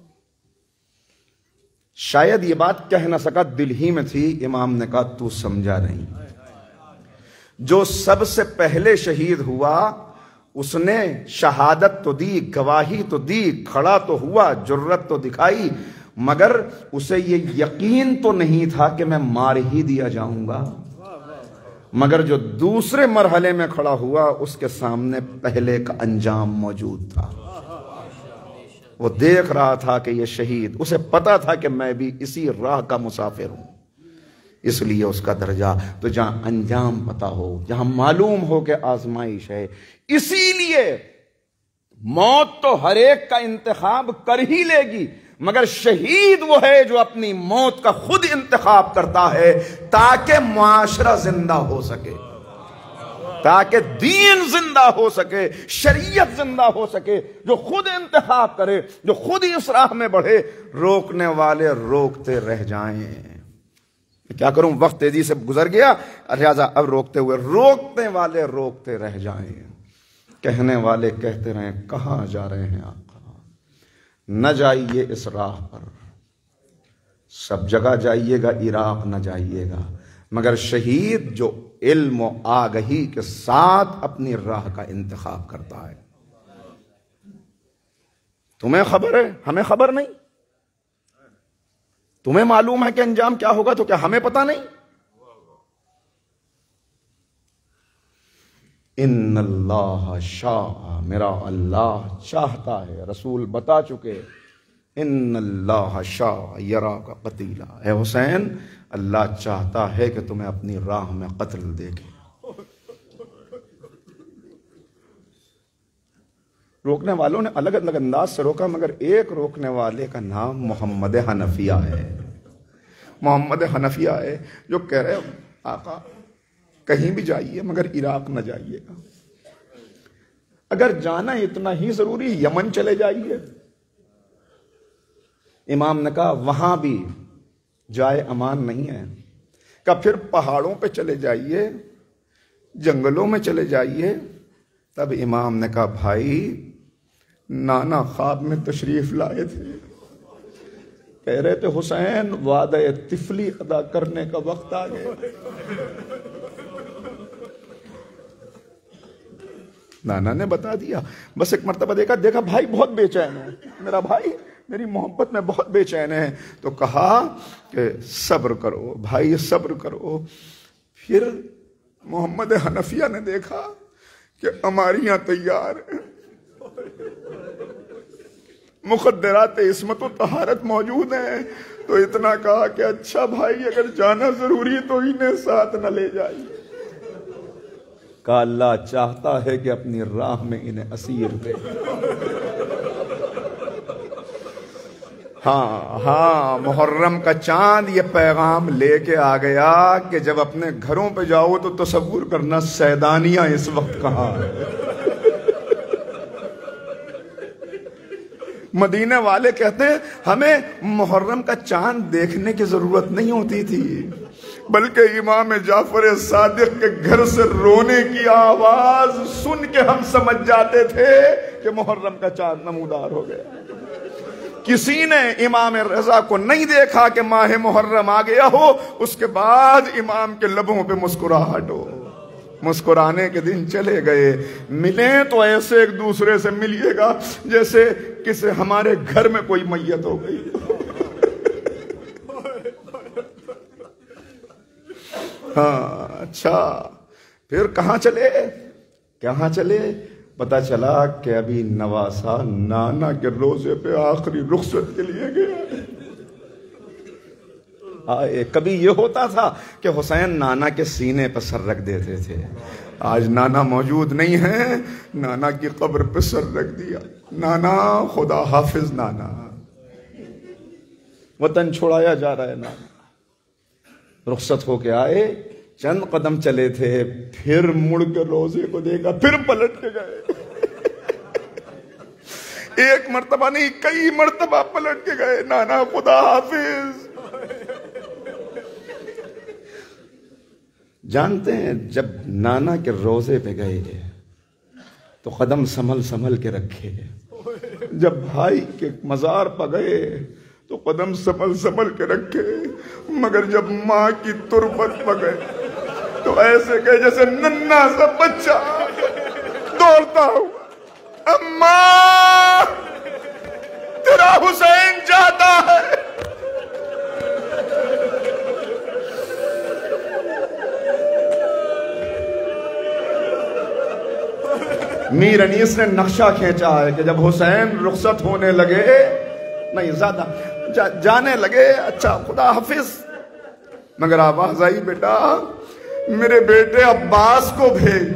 شاید یہ بات کہہ نہ سکا، دل ہی میں تھی. امام نے کہا تو سمجھا نہیں. جو سب سے پہلے شہید ہوا اس نے شہادت تو دی، گواہی تو دی، کھڑا تو ہوا، جرت تو دکھائی، مگر اسے یہ یقین تو نہیں تھا کہ میں مار ہی دیا جاؤں گا. مگر جو دوسرے مرحلے میں کھڑا ہوا اس کے سامنے پہلے کا انجام موجود تھا. وہ دیکھ رہا تھا کہ یہ شہید، اسے پتا تھا کہ میں بھی اسی راہ کا مسافر ہوں. اس لیے اس کا درجہ تو جہاں انجام پتا ہو، جہاں معلوم ہو کہ آزمائش ہے، اسی لیے موت تو ہر ایک کا انتخاب کر ہی لے گی، مگر شہید وہ ہے جو اپنی موت کا خود انتخاب کرتا ہے تاکہ معاشرہ زندہ ہو سکے، تاکہ دین زندہ ہو سکے، شریعت زندہ ہو سکے. جو خود انتخاب کرے، جو خود اس راہ میں بڑھے، روکنے والے روکتے رہ جائیں. کیا کروں، وقت تیزی سے گزر گیا، لہذا اب روکتے ہوئے، روکنے والے روکتے رہ جائیں، کہنے والے کہتے رہیں کہاں جا رہے ہیں آقا، نہ جائیے اس راہ پر، سب جگہ جائیے گا، عراق نہ جائیے گا، مگر شہید جو علم و آگہی کے ساتھ اپنی راہ کا انتخاب کرتا ہے. تمہیں خبر ہے، ہمیں خبر نہیں. تمہیں معلوم ہے کہ انجام کیا ہوگا، تو کیا ہمیں پتا نہیں؟ ان اللہ شاء، میرا اللہ چاہتا ہے، رسول بتا چکے، ان اللہ شاء یراک قتیلا، اے حسین اللہ چاہتا ہے کہ تمہیں اپنی راہ میں قتل دیکھے. روکنے والوں نے الگ الگ انداز سے روکا، مگر ایک روکنے والے کا نام محمد حنفیہ ہے. محمد حنفیہ آئے جو کہہ رہے آقا کہیں بھی جائیے مگر عراق نہ جائیے گا، اگر جانا اتنا ہی ضروری یمن چلے جائیے۔ امام نے کہا وہاں بھی جائے امان نہیں ہے، کہا پھر پہاڑوں پہ چلے جائیے، جنگلوں میں چلے جائیے۔ تب امام نے کہا بھائی نانا خواب میں تشریف لائے تھے، کہہ رہے تھے حسین وعدہ طفلی ادا کرنے کا وقت آ گیا۔ نانا نے بتا دیا، بس ایک مرتبہ دیکھا دیکھا بھائی بہت بے چین ہے، میرا بھائی میری محبت میں بہت بے چین ہے، تو کہا کہ صبر کرو بھائی صبر کرو۔ پھر محمد حنفیہ نے دیکھا کہ ہماریاں تیار ہیں، مخدرات عصمت و طہارت موجود ہیں، تو اتنا کہا کہ اچھا بھائی اگر جانا ضروری تو انہیں ساتھ نہ لے جائیے۔ کہا اللہ چاہتا ہے کہ اپنی راہ میں انہیں اسیر دے۔ ہاں ہاں محرم کا چاند یہ پیغام لے کے آ گیا کہ جب اپنے گھروں پہ جاؤ تو تصور کرنا سیدانیہ اس وقت کہاں ہے۔ مدینے والے کہتے ہیں ہمیں محرم کا چاند دیکھنے کی ضرورت نہیں ہوتی تھی، بلکہ امام جعفر صادق کے گھر سے رونے کی آواز سن کے ہم سمجھ جاتے تھے کہ محرم کا چاند نمودار ہو گیا۔ کسی نے امام رضا کو نہیں دیکھا کہ ماہ محرم آ گیا ہو، اس کے بعد امام کے لبوں پہ مسکراہٹ ہو۔ مسکرانے کے دن چلے گئے، ملیں تو ایسے ایک دوسرے سے ملیے گا جیسے کسی ہمارے گھر میں کوئی میت ہو گئی۔ ہاں اچھا پھر کہاں چلے کہاں چلے پتا چلا کہ ابھی نواسا نانا کے روزے پہ آخری رخصت کے لیے گیا۔ آئے کبھی یہ ہوتا تھا کہ حسین نانا کے سینے پہ سر رکھ دیتے تھے، آج نانا موجود نہیں ہے، نانا کی قبر پہ سر رکھ دیا، نانا خدا حافظ نانا، وطن چھوڑایا جا رہا ہے نانا۔ رخصت ہو کے آئے، چند قدم چلے تھے، پھر مڑ کے روزے کو دیکھا، پھر پلٹ کے گئے۔ ایک مرتبہ نہیں کئی مرتبہ پلٹ کے گئے، نانا خدا حافظ۔ جانتے ہیں جب نانا کے روزے پہ گئے تو قدم سنبھل سنبھل کے رکھے، جب بھائی کے مزار پہ گئے تو قدم سنبھل سنبھل کے رکھے، مگر جب ماں کی تربت پہ گئے تو ایسے کہ جیسے ننھا سا بچہ دوڑتا ہوا، اماں تیرا حسین جاتا ہے۔ میر انیس نے نقشہ کھینچا ہے کہ جب حسین رخصت ہونے لگے، نہیں زیادہ جا جانے لگے، اچھا خدا حافظ، مگر آواز آئی بیٹا میرے بیٹے عباس کو بھیج۔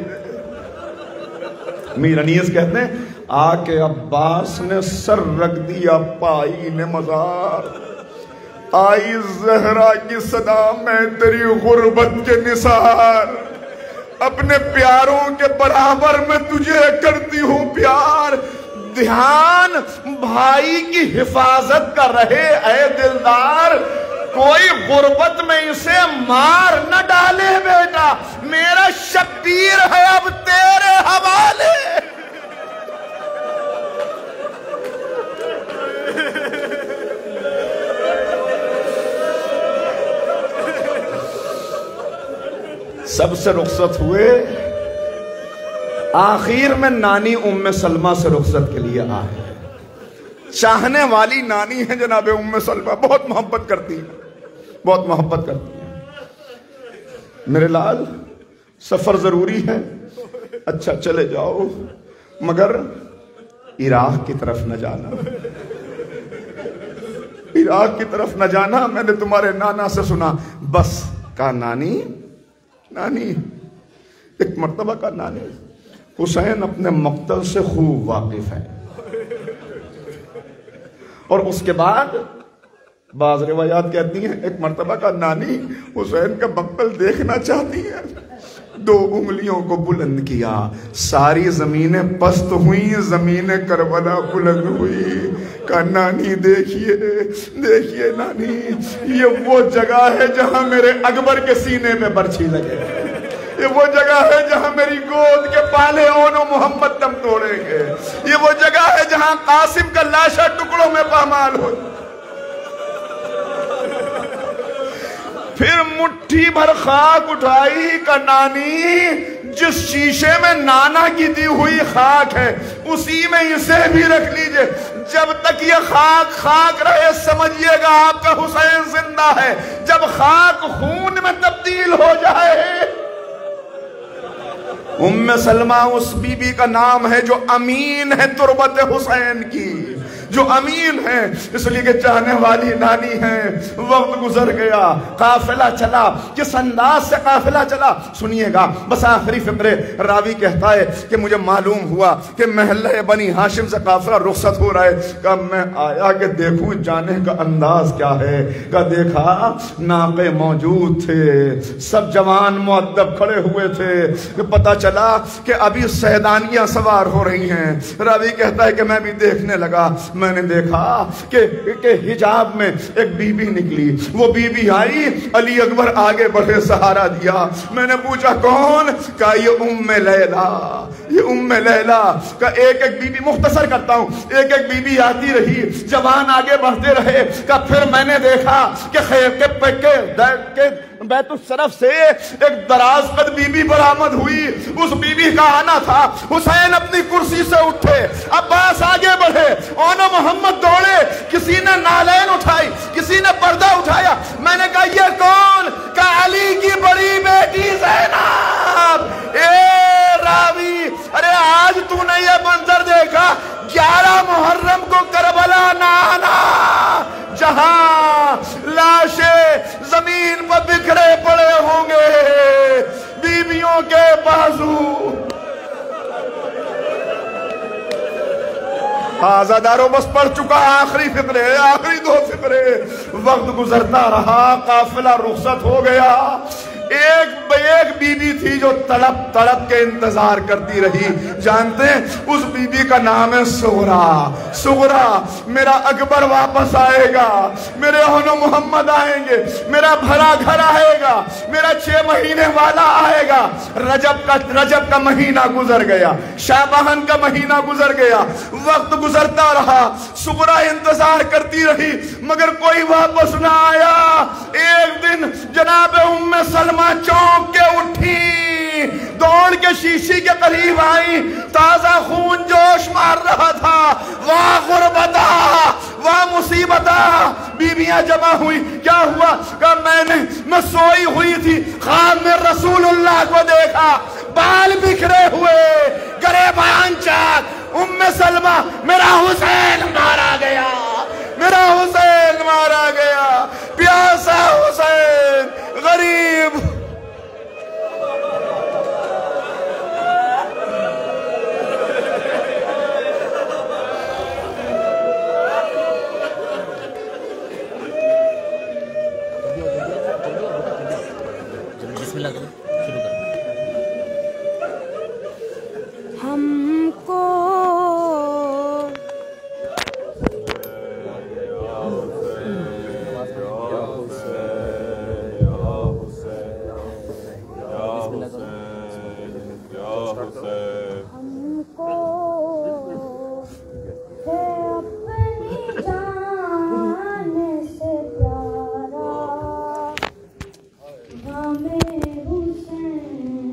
میر انیس کہتے ہیں آ کے عباس نے سر رکھ دیا پائی نے مزار، آئی زہرا کی صدا میں تیری غربت کے نثار، اپنے پیاروں کے برابر میں تجھے کرتی ہوں پیار، دھیان بھائی کی حفاظت کا رہے اے دلدار، کوئی غربت میں اسے مار نہ ڈالے بیٹا، میرا شبیر ہے اب تیرے حوالے۔ سب سے رخصت ہوئے، آخر میں نانی ام سلمہ سے رخصت کے لیے آئے۔ چاہنے والی نانی ہے جناب ام سلمہ، بہت محبت کرتی ہیں، بہت محبت کرتی ہیں۔ میرے لال سفر ضروری ہے، اچھا چلے جاؤ، مگر عراق کی طرف نہ جانا، عراق کی طرف نہ جانا، میں نے تمہارے نانا سے سنا۔ بس کہا نانی نانی ایک مرتبہ کا نانی حسین اپنے مقتل سے خوب واقف ہے، اور اس کے بعد بعض روایات کہتی ہیں ایک مرتبہ کا نانی حسین کا مقتل دیکھنا چاہتی ہیں، دو انگلیوں کو بلند کیا، ساری زمینیں پست ہوئی، زمین کربلا بلند ہوئی، کہا نانی دیکھیے دیکھیے نانی، یہ وہ جگہ ہے جہاں میرے اکبر کے سینے میں برچھی لگے، یہ وہ جگہ ہے جہاں میری گود کے پالے اون و محمد دم توڑیں گے، یہ وہ جگہ ہے جہاں قاسم کا لاشا ٹکڑوں میں پامال ہو۔ پھر مٹھی بھر خاک اٹھائی کہ نانی جس شیشے میں نانا کی دی ہوئی خاک ہے اسی میں اسے بھی رکھ لیجئے، جب تک یہ خاک خاک رہے سمجھیے گا آپ کا حسین زندہ ہے، جب خاک خون میں تبدیل ہو جائے۔ ام سلمہ اس بی بی کا نام ہے جو امین ہے تربت حسین کی، جو امین ہے، اس لیے کہ چاہنے والی نانی ہیں۔ وقت گزر گیا، قافلہ چلا، کس انداز سے قافلہ چلا سنیے گا، بس آخری فقرے۔ راوی کہتا ہے کہ مجھے معلوم ہوا کہ محلہ بنی ہاشم سے قافلہ رخصت ہو رہا ہے، کہ میں آیا کہ دیکھوں جانے کا انداز کیا ہے، کہ دیکھا ناقے موجود تھے، سب جوان مؤدب کھڑے ہوئے تھے، کہ پتہ چلا کہ ابھی سیدانیاں سوار ہو رہی ہیں۔ راوی کہتا ہے کہ میں بھی دیکھنے لگا، میں نے دیکھا کہ, کہ حجاب میں ایک بی بی نکلی، وہ بی بی آئی، علی اکبر آگے بڑھے سہارا دیا، میں نے پوچھا کون؟ کہا یہ ام لیلا، یہ ام لیلا۔ کہا ایک ایک بی بی، مختصر کرتا ہوں، ایک ایک بی بی آتی رہی، جوان آگے بڑھتے رہے۔ کہا پھر میں نے دیکھا کہ خیر کے پکے کے بیت الشرف سے ایک دراز قد بی بی برآمد ہوئی، اس بی بی کا آنا تھا۔ حسین اپنی کرسی سے اٹھے، عباس آگے بڑھے، اون محمد دوڑے، کسی نے نالین اٹھائی، کسی نے پردہ اٹھایا۔ میں نے کہا یہ کون؟ کہا علی کی بڑی بیٹی زینب۔ اے راوی، ارے آج تو نے یہ منظر دیکھا، گیارہ محرم کو کربلا نہ آنا، جہاں لاشیں زمین پر بکھرے پڑے ہوں گے، بیویوں کے بازو۔ آزادارو بس پڑھ چکا آخری فقرے، آخری دو فقرے۔ وقت گزرتا رہا، قافلہ رخصت ہو گیا۔ ایک ایک بی بی تھی جو تڑپ تڑپ کے انتظار کرتی رہی، جانتے ہیں اس بی بی کا نام ہے سغرا۔ سغرا، میرا اکبر واپس آئے گا، میرے اون و محمد آئیں گے، میرا بھرا گھر آئے گا، میرا چھ مہینے والا آئے گا۔ رجب کا رجب کا مہینہ گزر گیا، شعبان کا مہینہ گزر گیا، وقت گزرتا رہا، سغرا انتظار کرتی رہی مگر کوئی واپس نہ آیا۔ ایک دن جناب ام سلمہ چونک کے اٹھی، دوڑ کے شیشی کے قریب آئی، تازہ خون جوش مار رہا تھا۔ واہ غربتا، واہ مصیبتا، بیویاں جمع ہوئی۔ کیا ہوا؟ کہ میں نے میں سوئی ہوئی تھی، خواب میں رسول اللہ کو دیکھا، بال بکھرے ہوئے، گرے بیان چاک۔ ام سلمہ، میرا حسین مارا گیا، میرا حسین مارا گیا، پیاسا حسین، غریب۔ بسم اللہ کرو، شروع کرو۔ ہم کو ہم کو ہے اپنی جان سے پیارا ہمیں حسین،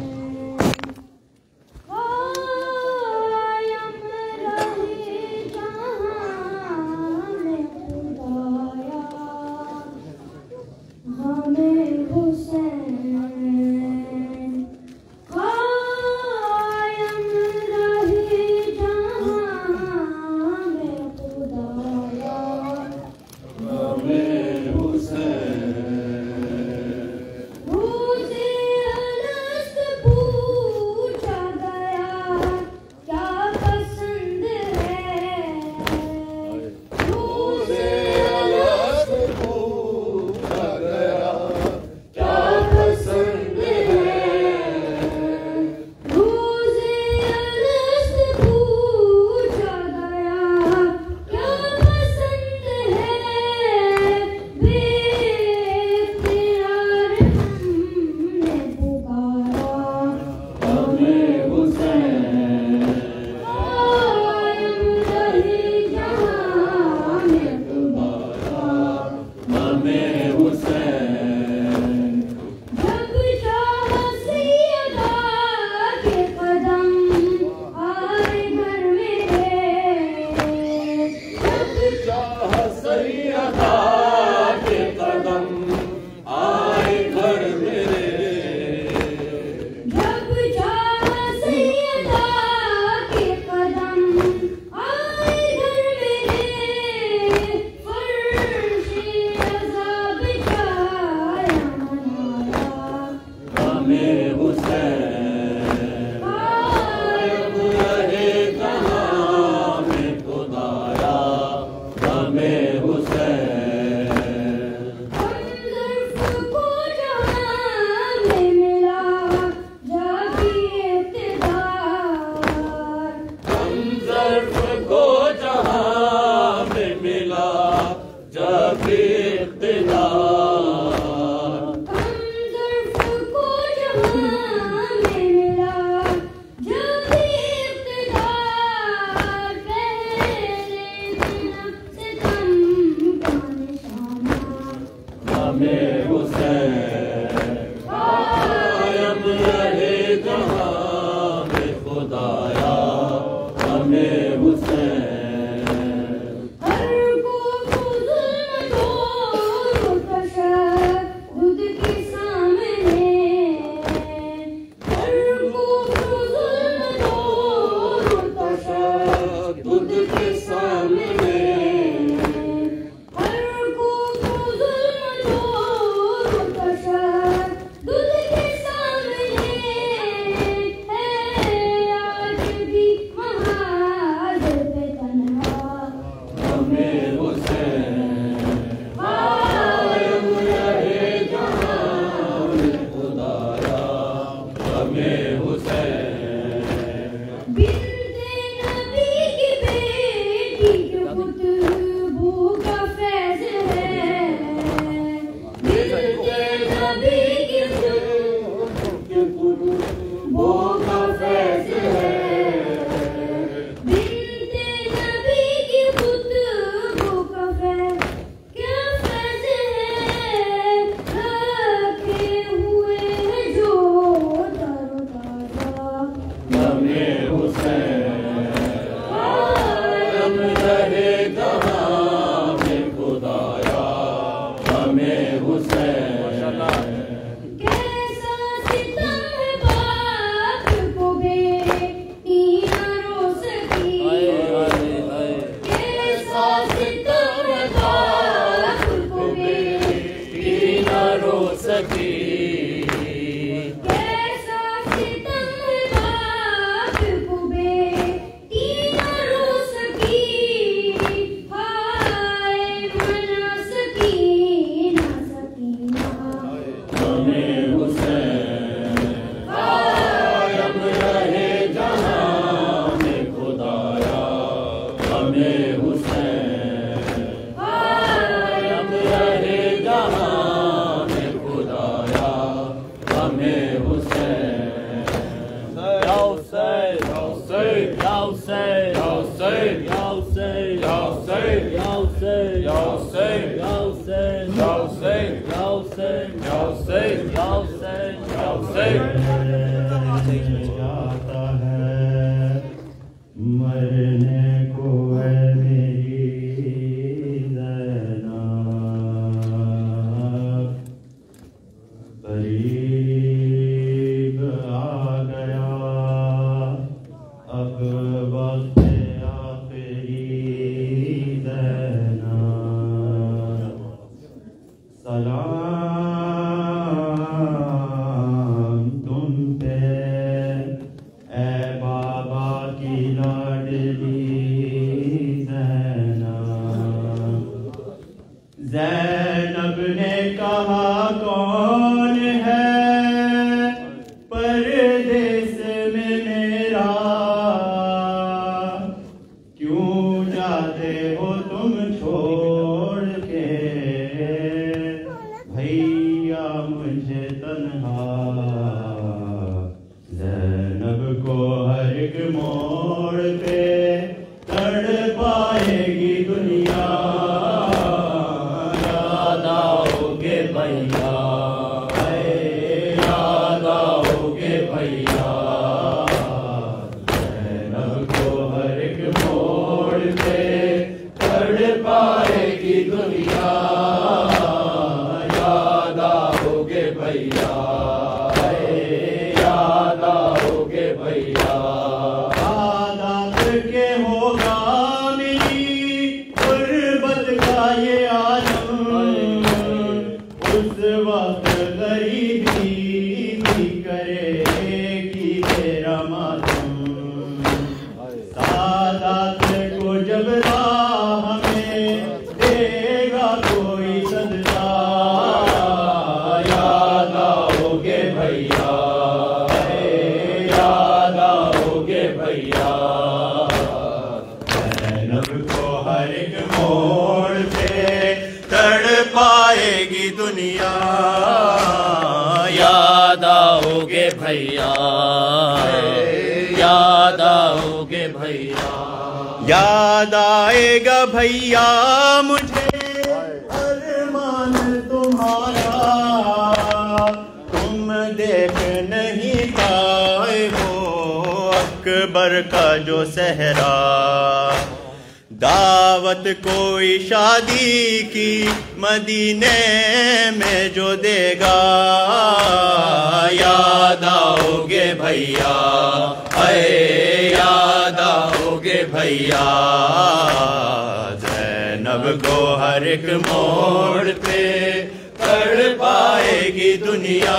قائم رہی جہان خدایا ہمیں حسین، قائم رہی جہان خدایا ہمیں حسین۔ روزے الست پوچھا گیا کیا پسند ہے، روزے الست یاد آئے گا بھیا مجھے ارمان تمہارا گوہر کا جو صحرا، دعوت کوئی شادی کی مدینے میں جو دے گا، یاد آؤ گے بھیا، اے یاد آؤ گے بھیا، زینب کو ہر ایک موڑ پہ تڑ پائے گی دنیا،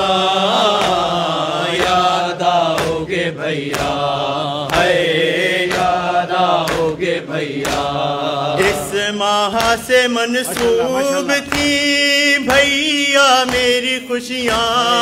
یاد آؤ گے بھیا، اے یاد آؤ گے بھیا۔ اس ماہ سے منسوب تھی بھیا میری خوشیاں،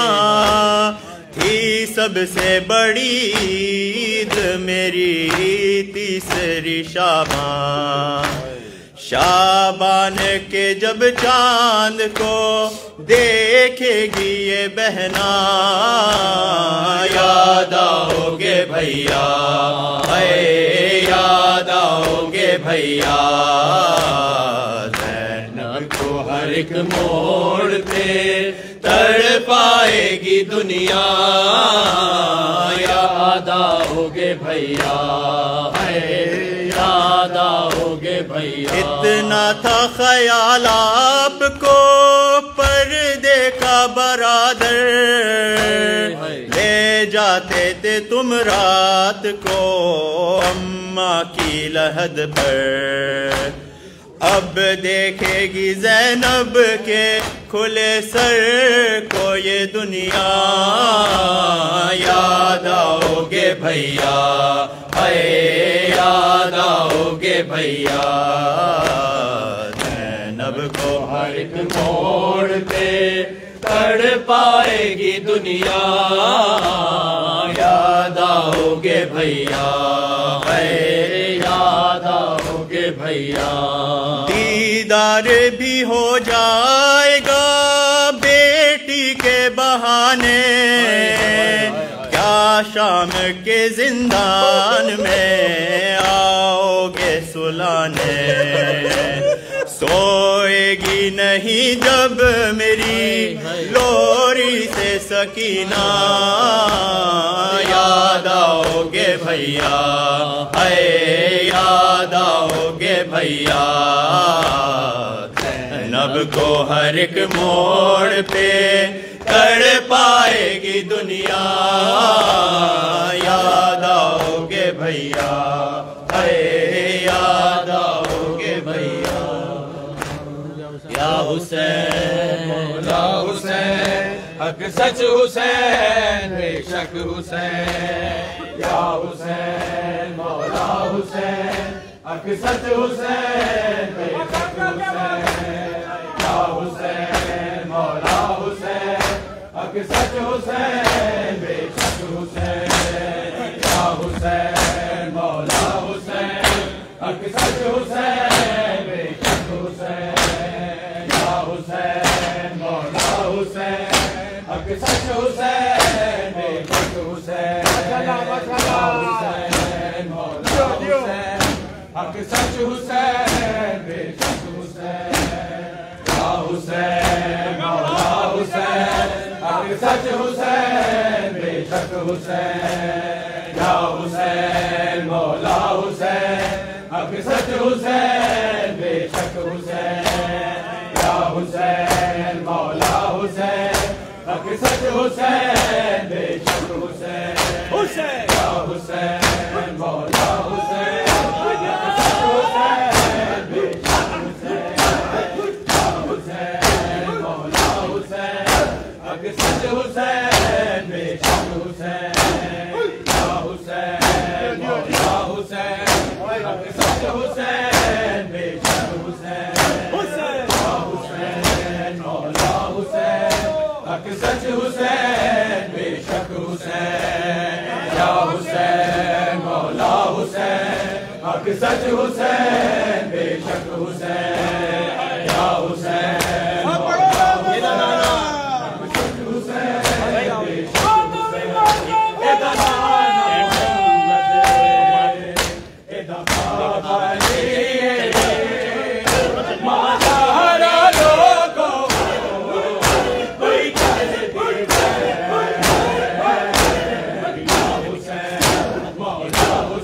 تھی سب سے بڑی عید میری تیسری شابان، شابان کے جب چاند کو دیکھے گی یہ بہنا، یاد آؤ گے بھیا، اے یاد آؤ گے بھیا، زینب کو ہر ایک موڑ پہ تڑ پائے گی دنیا، یاد آؤ گے بھیا، اے یاد آؤ گے بھیا۔ اتنا تھا خیال آپ کو پردے کا برادر، لے جاتے تھے تم رات کو اماں کی لحد پر، اب دیکھے گی زینب کے کھلے سر کو یہ دنیا، یاد آؤ گے بھیا، اے یاد آؤ گے بھیا، زینب کو ہر ایک موڑ پہ تڑ پائے گی دنیا، یاد آؤ گے بھیا، اے یاد آؤ گے بھیا۔ دیدار بھی ہو جائے گا بیٹی کے بہانے، کیا شام کے زندان میں آؤ گے سلانے، سوئے گی نہیں جب میری لوری سے سکینہ، یاد آؤ گے بھیا، اے یاد آؤ گے بھیا، زینب کو ہر ایک موڑ پہ تڑ پائے گی دنیا، یاد آؤ گے بھیا، اے یاد آؤ گے بھیا۔ یا حسین مولا حسین، حق سچ حسین بے شک حسین، یا حسین مولا حسین، حق سچ حسین بے شک حسین، یا حسین مولا حسین، حق سچ حسین بے شک حسین، یا حسین مولا حسین، حق سچ حسین بے شک حسین، یا حسین مولا حسین، حق سچ حسین بے شک حسین، یا حسین مولا حسین، حق سچ حسین بے شک حسین، یا حسین مولا حسین، حق سچ حسین بے شک حسین، یا حسین مولا حسین، حق سچ حسین بے شک حسین، یا حسین مولا حسین، حق سچ حسین بے شک حسین، یا حسین مولا حسین، حق سچ حسین بے شک حسین، یا حسین مولا حسین، حق سچ حسین بے شک حسین، یا حسین مولا حسین، حق سچ حسین بے شک حسین، یا حسین مولا حسین، حق سچ حسین بے شک حسین، یا حسین مولا حسین، حق سچ حسین بے شک حسین، یا حسین مولا حسین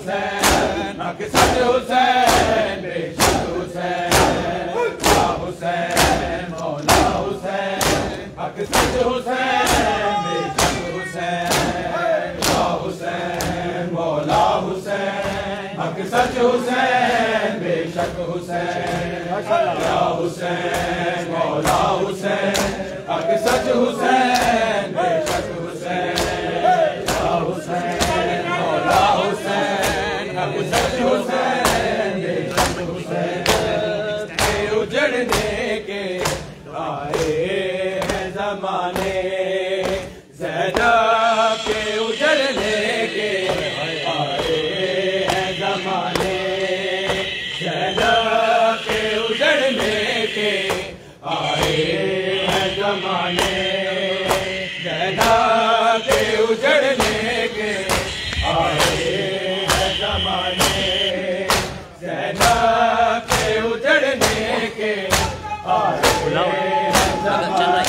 हक सच हुसैन बेशक हुसैन या हुसैन मौला हुसैन हक सच हुसैन बेशक हुसैन या हुसैन मौला हुसैन हक सच हुसैन बेशक हुसैन या हुसैन मौला हुसैन हक सच हुसैन बेशक हुसैन के उजड़ने के आए हैं ज़माने ज़ैनब के उजड़ने के आए हैं ज़माने ज़ैनब के उजड़ने के आए हैं ज़माने ज़ैनब के उजड़ने के आए हैं ज़माने ज़ैनब के उजड़ने के आए हैं ज़माने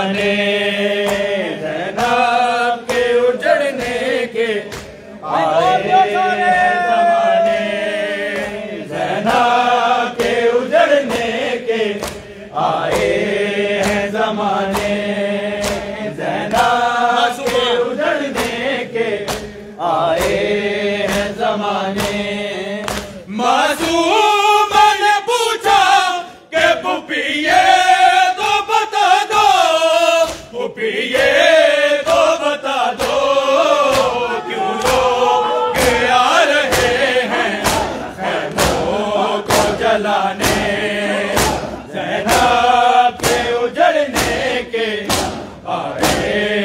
زمانے زینب کے اجڑنے کے آئے زمانے زینب کے اجڑنے کے آئے ہیں زمانے زینب کے اجڑنے کے آئے ہیں زمانے معصوم نے پوچھا کہ پھوپھی یہ تو بتا دو پھوپھی یہ تو بتا دو کیوں لوگ آ رہے ہیں خیموں کو جلانے زینب کے اجڑنے کے آئے